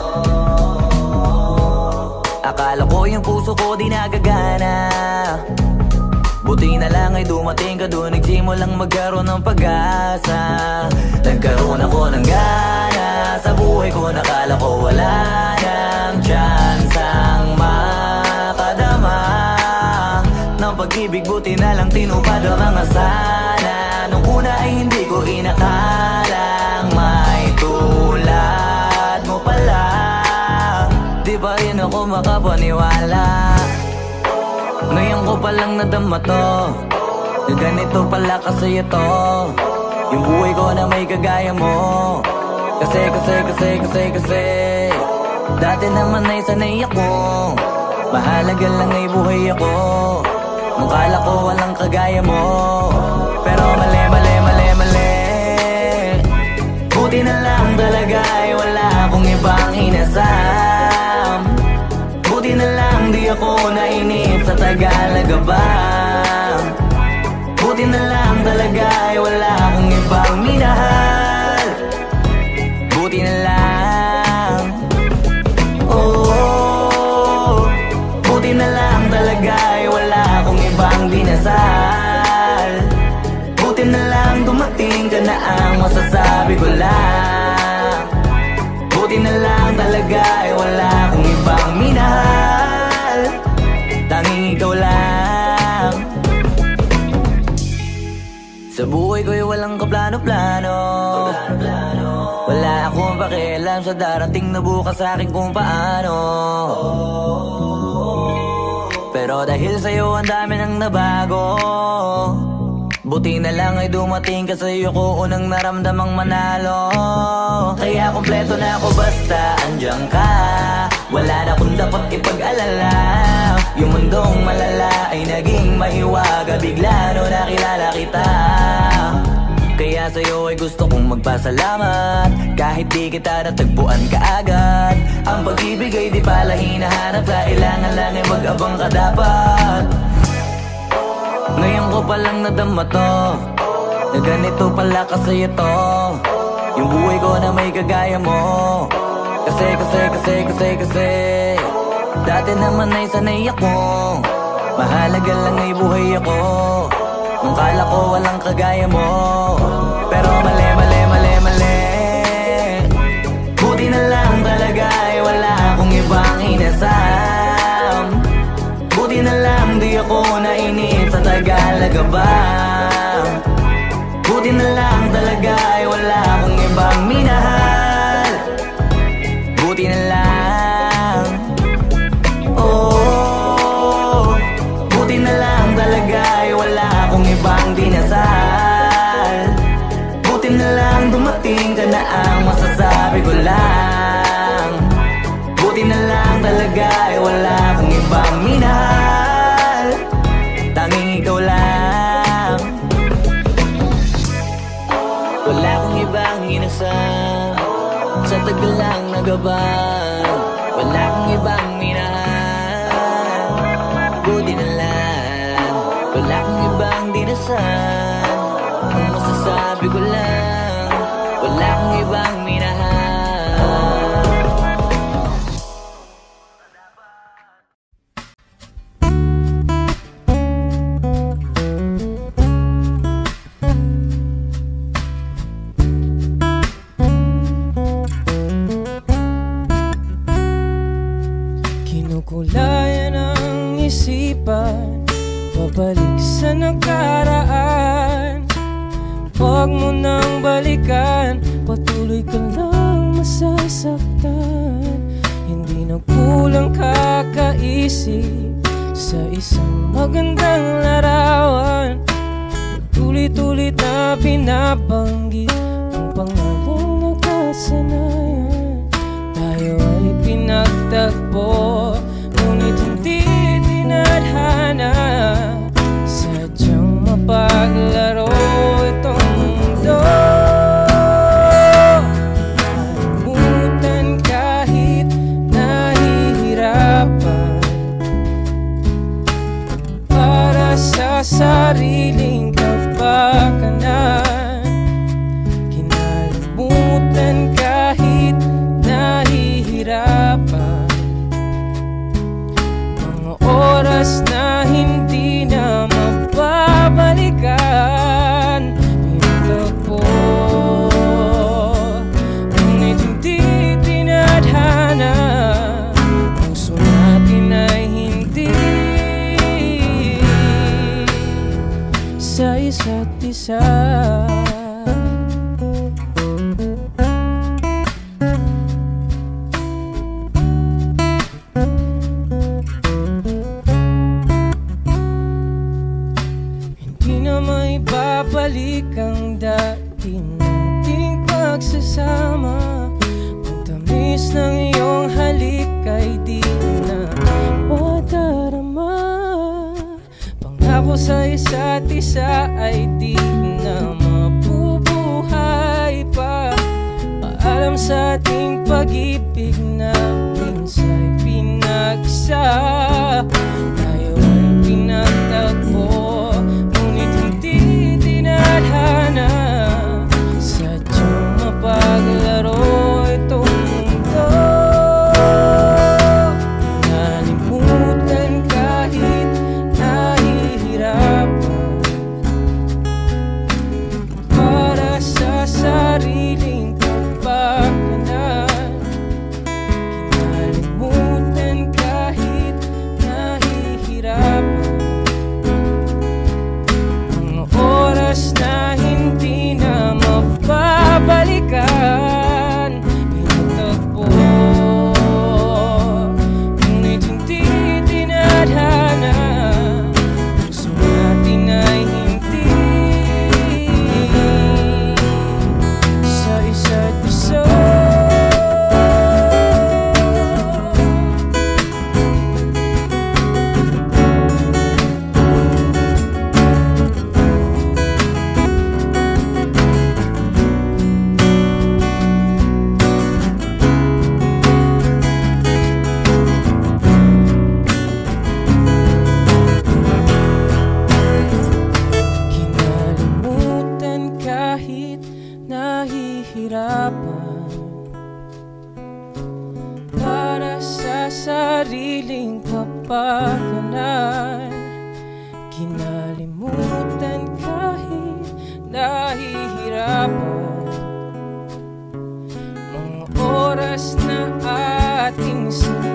Akala ko yung puso ko di nagagana, buti na lang ay dumating ka doon, nagsimulang magkaroon ng pag-asa. Nagkaroon ako ng gana sa buhay ko, nakala ko wala nang chance ang makadama ng pag-ibig, buti na lang tinupad ang mga sana. Nung una ay hindi ko inakalang may tulad mo pala. Di ba rin ako makapaniwala? Ngayon ko palang nadama to, na ganito pala kasi ito. kagaya mo. Kasi, kasi, kasi, kasi, kasi dati naman ay sanay ako, mahalaga lang ay buhay ako. Nung kala ko walang kagaya mo, pero mali, mali, mali, mali. Buti na lang talaga ay wala akong ibang inasam. Buti na lang di ako nainip sa Tagalaga ba. Buti na lang talaga ay wala akong ibang minahal. Buti na lang, oh, buti na lang talaga ay wala akong ibang dinasal. Buti na lang dumating ka na ang masasabi ko lang. Buti na lang talaga ay wala akong ibang minahal. Tanging ikaw lang. Sa buhay ko'y walang kaplano-plano, wala akong pakialam sa darating na bukas sa akin kung paano. Pero dahil sa'yo ang dami nang nabago, buti na lang ay dumating ka sa'yo ko unang naramdamang manalo. Kaya kompleto na ako basta andyan ka. Wala na akong dapat ipag-alala. Yung mundong malala ay naging mahiwaga bigla no nakilala kita. Kaya sa'yo ay gusto kong magpasalamat, kahit di kita natagpuan kaagad. Ang pag-ibig ay di pala hinahanap, kailangan lang ay mag-abang ka dapat. Ngayon ko palang nadama to, na ganito pala kasi ito, yung buhay ko na may kagaya mo. Kasi, kasi, kasi, kasi, kasi dati naman ay sanay ako, mahalaga lang ay buhay ako. Nung kala ko walang kagaya mo, pero mali, mali, mali, mali. Buti na lang talaga ay wala akong ibang inasam. Buti na lang di ako nainip sa Tagalaga ba. Buti na lang talaga ay wala akong ibang minahal. Buti na lang, oh, buti na lang talaga ay wala akong ibang dinasal. Buti na lang dumating ka na ang masasabi ko lang. Buti na lang talaga ay wala akong ibang minahal. Tanging ikaw lang. Wala akong ibang inasam, sa tagal lang nagabang. Wala akong ibang minahal. Buti na lang, wala akong ibang dinasal. Ang masasabi ko lang, wala akong ibang minahal. Kinukulayan ang isipan, babalik sa nakaraan. Huwag mo nang balikan, patuloy ka lang masasaktan. Hindi na kulang kakaisip sa isang magandang larawan. Tulit-tulit na binabanggit ang pangalang nakasanayan. Tayo ay pinagtagpo, ngunit hindi tinadhana. Sadyang mapaglaro itong mundo. Nakalimutan kahit nahihirapan, para sa sariling kapakanan. Kinalimutan kahit nahihirapan, sa isa't isa ay di na mabubuhay pa. Paalam sa ating pag-ibig na minsa'y pinagsa. Tayo ay pinagtagpo, ngunit hindi dinadhana. Sadyang mapaglaro itong mundo. Nalimutan kahit nahihirapan para sa sariling kapakanan. Kinalimutan kahit nahihirapan ang oras na hindi na mababalikan. Pinagtagpo, ngunit hindi dinadhana. Puso natin ay hindi sa isa't isa. Kinalimutan kahit nahihirapan para sa sariling kapakanan. Kinalimutan kahit nahihirapan mga oras na ating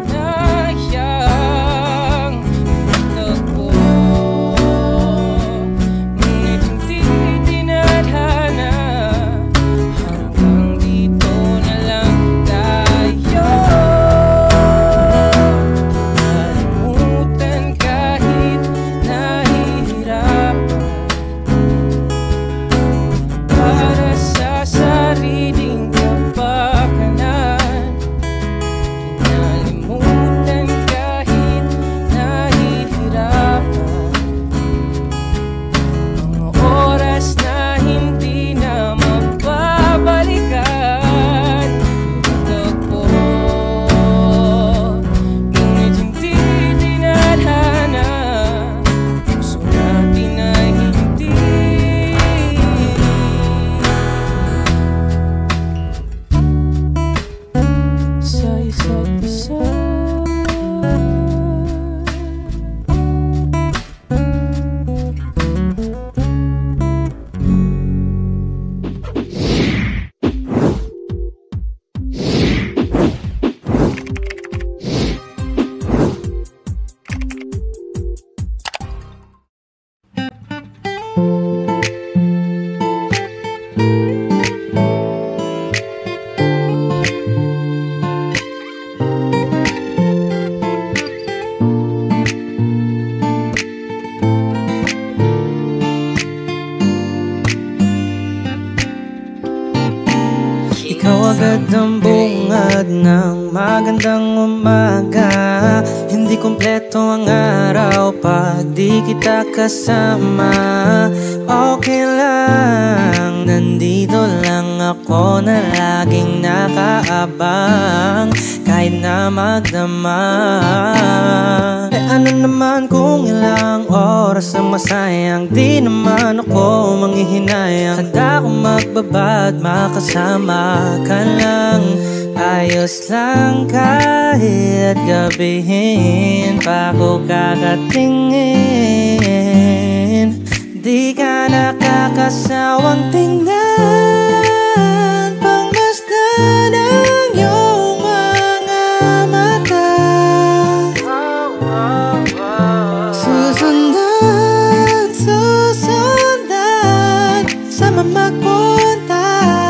sinayang. Pinagtagpo, ngunit hindi dinadhana. Hanggang dito na lang tayo. Kinalimutan kahit nahihirapan para sa sariling kapakanan. Kinalimutan kahit nahihirapan mga oras na hindi na mababalikan. Pinagtagpo, ngunit hindi dinadhana. Puso natin ay hindi sa isa't isa. Ikaw agad ang bungad ng magandang umaga. Hindi kumpleto ang araw pag di kita kasama. Okay lang, nandito lang ako na laging nakaabang. Kahit na magdama, eh ano naman kung ilang oras ang masayang. Di naman ako manghihinayang. Handa akong magbabad, makasama ka lang. Ayos lang kahit gabihin pa ko kakatingin. Di ka nakakasawang tingnan, pangmasdan ang iyong mga mata. Susundan, susundan sa mamagpunta.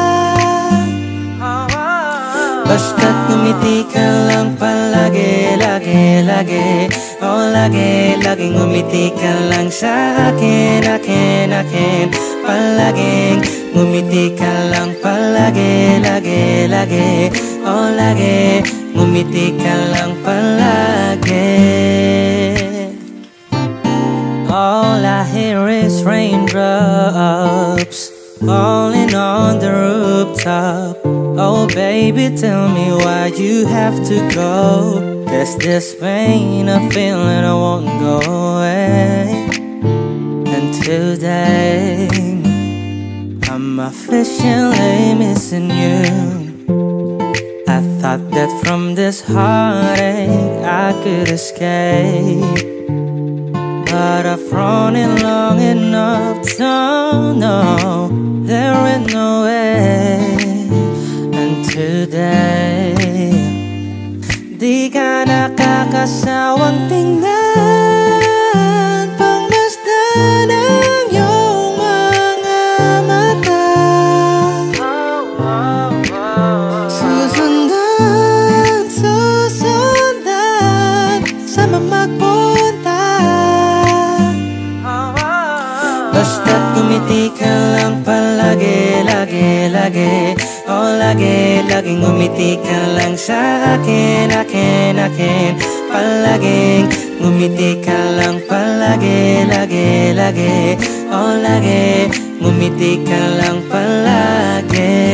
Basta't ngumiti ka lang palagi, lagi, lagi. Oh, lagi, laging ngumiti ka lang sa akin, akin, akin. Palaging ngumiti ka lang palagi, lagi, lagi. Oh, lagi, ngumiti ka lang palagi. Oh, lahi raindrops falling on the rooftop. Oh baby, tell me why you have to go. There's this pain I'm feeling, I won't go away. And today I'm officially missing you. I thought that from this heartache I could escape, but I've run it long enough to know there ain't no way. And today, di ka nakakasawang tingnan, pangmasdan ang iyong mga mata. Susundan, susundan, sama magpunta. Basta't ngumiti ka lang palagi, lagi, lagi. Oh, lagi, laging ngumiti ka lang sa akin, akin, akin. Palaging ngumiti ka lang palagi, lagi, lagi. Oh, lagi, ngumiti ka lang palagi.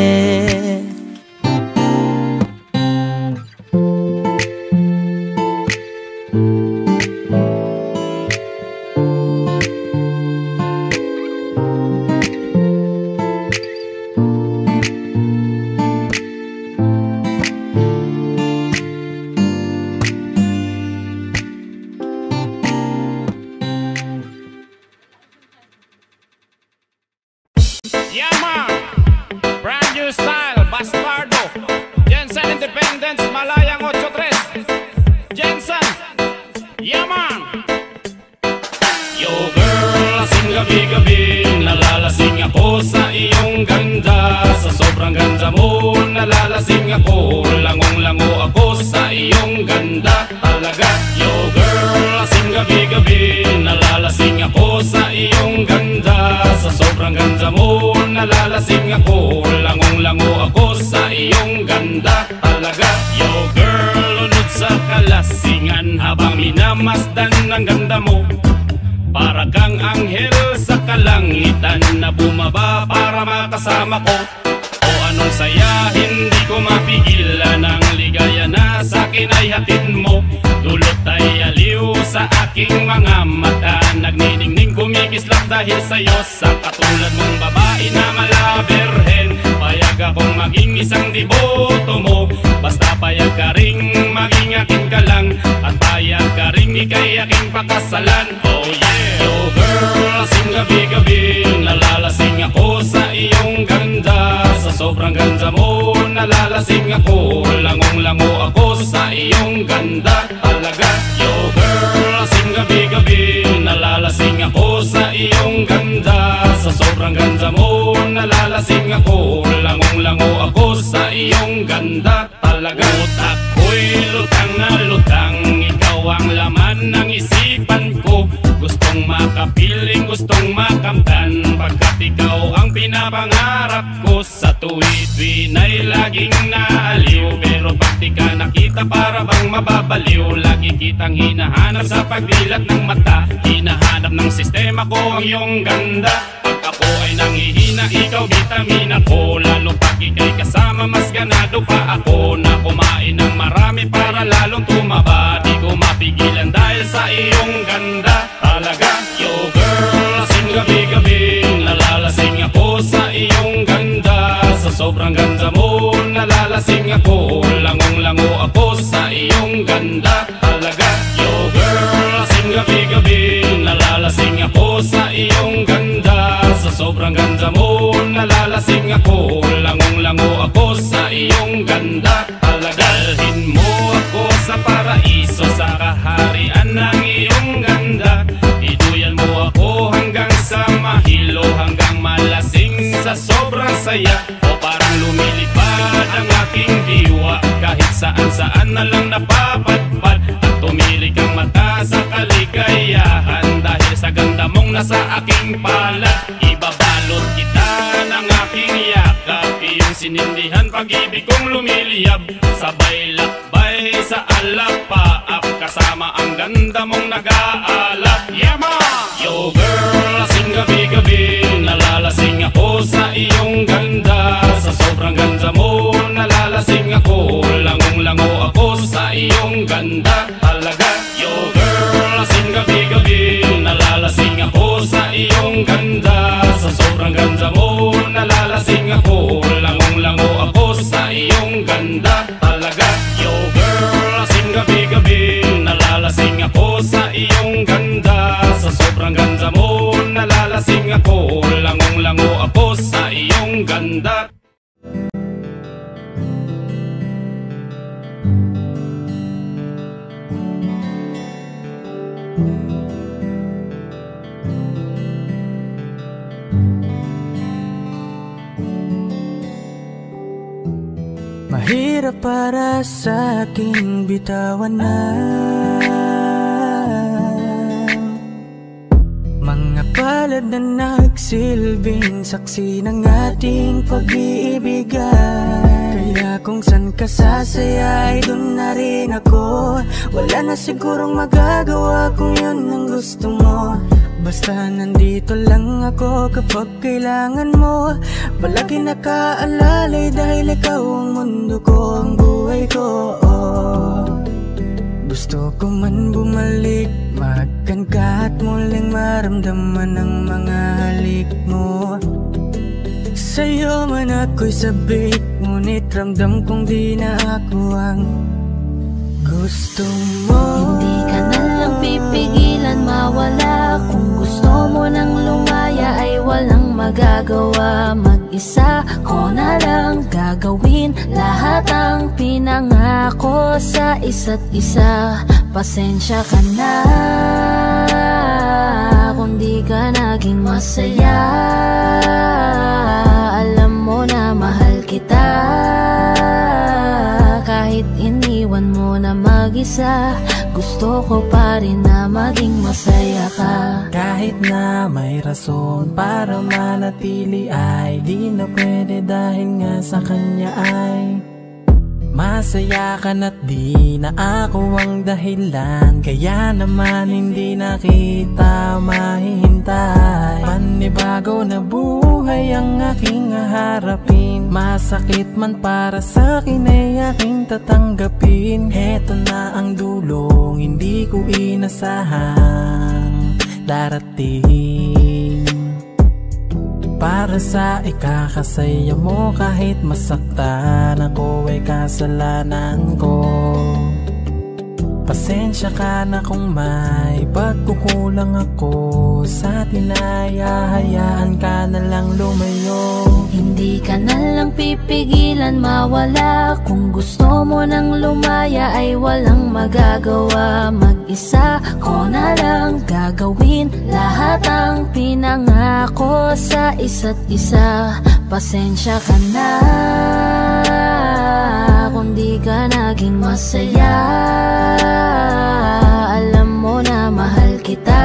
Yeah, man. Brand new style, Bastardo. Jensen Independence, Malayang eight three. Jensen. Yeah, man. Yo, girl, lasing gabi-gabi. Nalalasing ako sa iyong ganda. Sa sobrang ganda mo, nalalasing ako. Langong-lango ako sa iyong ganda. Talaga. Yo, girl, lasing gabi-gabi. Nalalasing ako sa iyong ganda. Sa sobrang ganda mo, nalalasing ako. Langong-lango ako sa iyong ganda. Talaga. Yo, girl, lunod sa kalasingan habang minamasdan ang ganda mo. Para kang anghel sa kalangitan na bumaba para makasama ko. O anong saya, hindi ko mapigilan. Ang ligaya na sa'kin ay hatid mo. Dulot ay aliw sa aking mga mata. Nagniningning kumikislap dahil sa'yo. Sa katulad mong babae na malaberhen, payag akong maging isang deboto mo. Basta payag ka ring maging akin ka lang, at payag ka ring ikay aking pakasalan. Oh yeah. Yo girl, lasing gabi-gabi. Nalalasing ako sa iyong ganda. Sa sobrang ganda mo, nalalasing ako. Langong-lango ako sa iyong ganda. Talaga. Yo girl, lasing gabi-gabi. Nalalasing ako sa iyong ganda. Sa sobrang ganda mo, nalalasing ako. Langong-lango ako sa iyong ganda. Talaga. Utak ko'y lutang na lutang. Ikaw ang laman ng isipan ko. Gustong makapiling, gustong makamtan, pagkat ikaw ang pinapangarap ko. Sa tuwid-tuwid ay laging naaliw, pero pag di ka nakita para bang mababaliw. Lagi kitang hinahanap sa pagdilat ng mata. Hinahanap ng sistema ko ang iyong ganda. Pag ako ay nanghihina, ikaw vitamina ko. Lalo pag ikay kasama, mas ganado pa ako na kumain ng marami para lalong tumaba. Di ko mapigilan dahil sa iyong ganda. Talaga. Yo girl, lasing gabi-gabi. Nalalasing ako sa iyong ganda. Sa sobrang ganda mo, nalalasing ako. Langong-lango ako sa iyong ganda. Talaga. Yo girl, lasing gabi-gabi. Nalalasing ako sa iyong ganda. Sa sobrang ganda mo, nalalasing ako. Langong-lango ako sa iyong ganda. Talaga. Dalhin mo ako sa paraiso, sa kaharian ng iyong ganda. Iduyan mo ako hanggang sa mahilo, hanggang malasing sa sobrang saya. O parang lumilipad ang aking diwa, kahit saan-saan na lang napapadpad. At tumilik ang mata sa kaligayahan, dahil sa ganda mong nasa aking palad. Ibabalot kita ng aking yakap, iyong sinindihan pag-ibig kong lumiliyab. Sabay lakbay sa alapaap, kasama ang ganda mong nag-aalap. Yeah ma! Yo Yo girl, lasing gabi-gabi, nalalasing ako sa iyong ganda. Sa sobrang ganda mo, nalalasing ako, langong-lango ako sa iyong ganda talaga. Yo girl, lasing gabi-gabi, nalalasing ako sa iyong ganda. Sa sobrang ganda mo, nalalasing ako, langong-lango ako sa iyong ganda talaga. Yo girl, lasing gabi-gabi, nalalasing ako sa iyong ganda. Sa sobrang ganda mo, nalalasing ako, langong-lango ako sa iyong ganda. Mahirap para sa aking bitawan na mga palad na nagsilbing saksi ng ating pag-iibigan. Kaya kung san ka sasaya ay dun na rin ako. Wala na sigurong magagawa kung yun ang gusto mo. Basta nandito lang ako kapag kailangan mo. Palagi nakaalalay dahil ikaw ang mundo ko, ang buhay ko. Oh. Gusto ko man bumalik, magkan ka at muling maramdaman ang mga halik mo. Sa'yo man ako'y sabik, ngunit ramdam kong di na ako ang gusto mo. Hindi ka na lang pipigilan mawala. Kung gusto mo nang lumaya ay walang magagawa. Mag-isa ko na lang gagawin lahat ang pinangako sa isa't isa. Pasensya ka na kung di ka naging masaya. Alam mo na mahal kita, kahit iniwan mo na mag-isa. Gusto ko pa rin na maging masaya ka. Kahit na may rason para manatili ay di na pwede dahil nga sa kanya ay masaya ka na't di na ako ang dahilan. Kaya naman hindi na kita mahihintay. Panibago na buhay ang aking haharapin. Masakit man para sa'kin ay aking tatanggapin. Heto na ang dulong hindi ko inasahang darating. Para sa ikakasaya mo kahit masaktan ako ay kasalanan ko. Pasensya ka na kung may pagkukulang ako sa atin ay hahayaan ka na lang lumayo. Hindi ka na lang pipigilan mawala. Kung gusto mo nang lumaya ay walang magagawa. Mag-isa ko na lang gagawin lahat ang pinangako sa isa't isa. Pasensya ka na kung di ka naging masaya. Alam mo na mahal kita,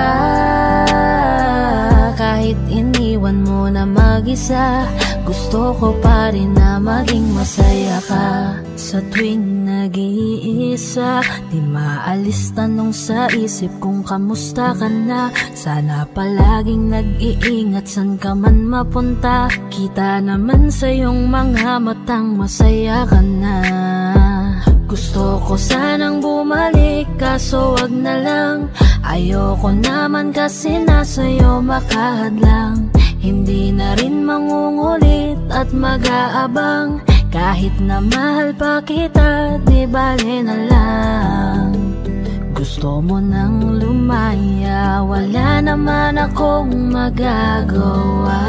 kahit iniwan mo na mag-isa. Gusto ko pa rin na maging masaya ka. Sa tuwing nag-iisa, di maalis tanong sa isip kung kamusta ka na. Sana palaging nag-iingat san ka man mapunta. Kita naman sa iyong mga matang masaya ka na. Gusto ko sanang bumalik kaso wag na lang. Ayoko naman kasi nasa'yo makahadlang. Hindi na rin mangungulit at mag-aabang. Kahit na mahal pa kita, di bale na lang. Gusto mo nang lumaya, wala naman akong magagawa.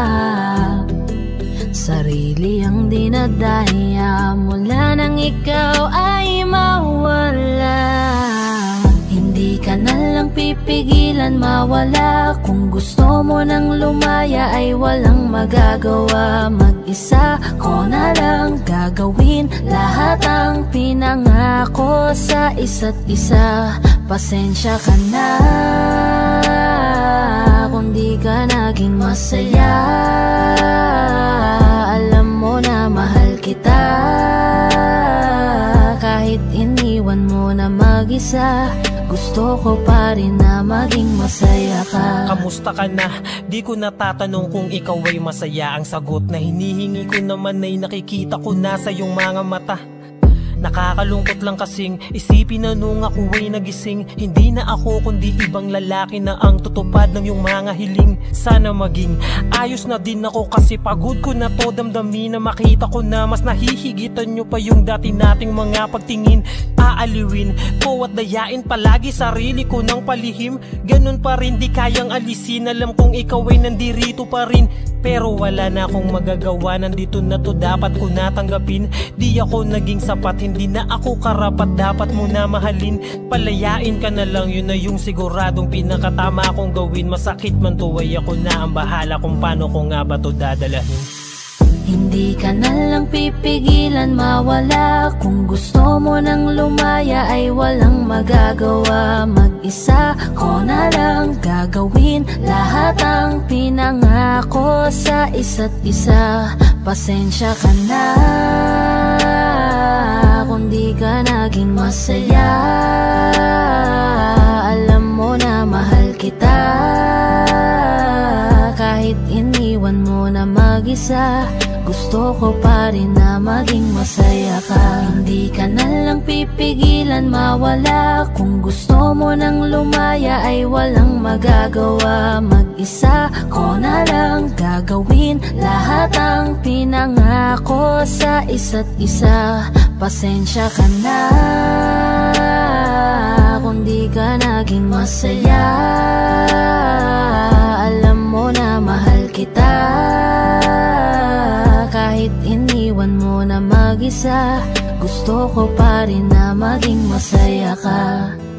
Sarili ang dinadaya, mula nang ikaw ay mawala. Hindi ka na lang pipigilan mawala. Kung gusto mo nang lumaya ay walang magagawa. Mag-isa ko na lang gagawin lahat ang pinangako sa isa't isa. Pasensya ka na kung di ka naging masaya. Alam mo na mahal kita, kahit iniwan mo na mag-isa. gusto ko pa rin na maging masaya ka. Kamusta ka na? Di ko natatanong kung ikaw ay masaya. Ang sagot na hinihingi ko naman ay nakikita ko na sa iyong mga mata. Nakakalungkot lang kasing isipin na nung ako ay nagising, hindi na ako kundi ibang lalaki na ang tutupad ng iyong mga hiling. Sana maging ayos na din ako kasi pagod ko na to damdamin na makita ko na mas nahihigitan nyo pa yung dati nating mga pagtingin. Aaliwin ko at dayain palagi sarili ko ng palihim. Ganun pa rin di kayang alisin, alam kong ikaw ay nandirito pa rin. Pero wala na akong magagawa, nandito na to dapat ko natanggapin. Di ako naging sapat, hindi na ako karapat, dapat mo na mahalin. Palayain ka na lang, yun na yung siguradong pinakatama kong gawin. Masakit man to ay ako na ang bahala kung paano ko nga ba to dadalahin. Hindi ka na lang pipigilan mawala. Kung gusto mo nang lumaya ay walang magagawa. Mag-isa ko na lang gagawin lahat ang pinangako sa isa't isa. Pasensya ka na kung di ka naging masaya. Alam mo na mahal kita kahit iniwan mo na mag-isa. Gusto ko pa rin na maging masaya ka. Hindi ka na lang pipigilan mawala. Kung gusto mo nang lumaya ay walang magagawa. Mag-isa ko na lang gagawin lahat ang pinangako sa isa't isa. Pasensya ka na kung di ka naging masaya. Alam mo na mahal kita kahit iniwan mo na mag-isa. Gusto ko pa rin na maging masaya ka.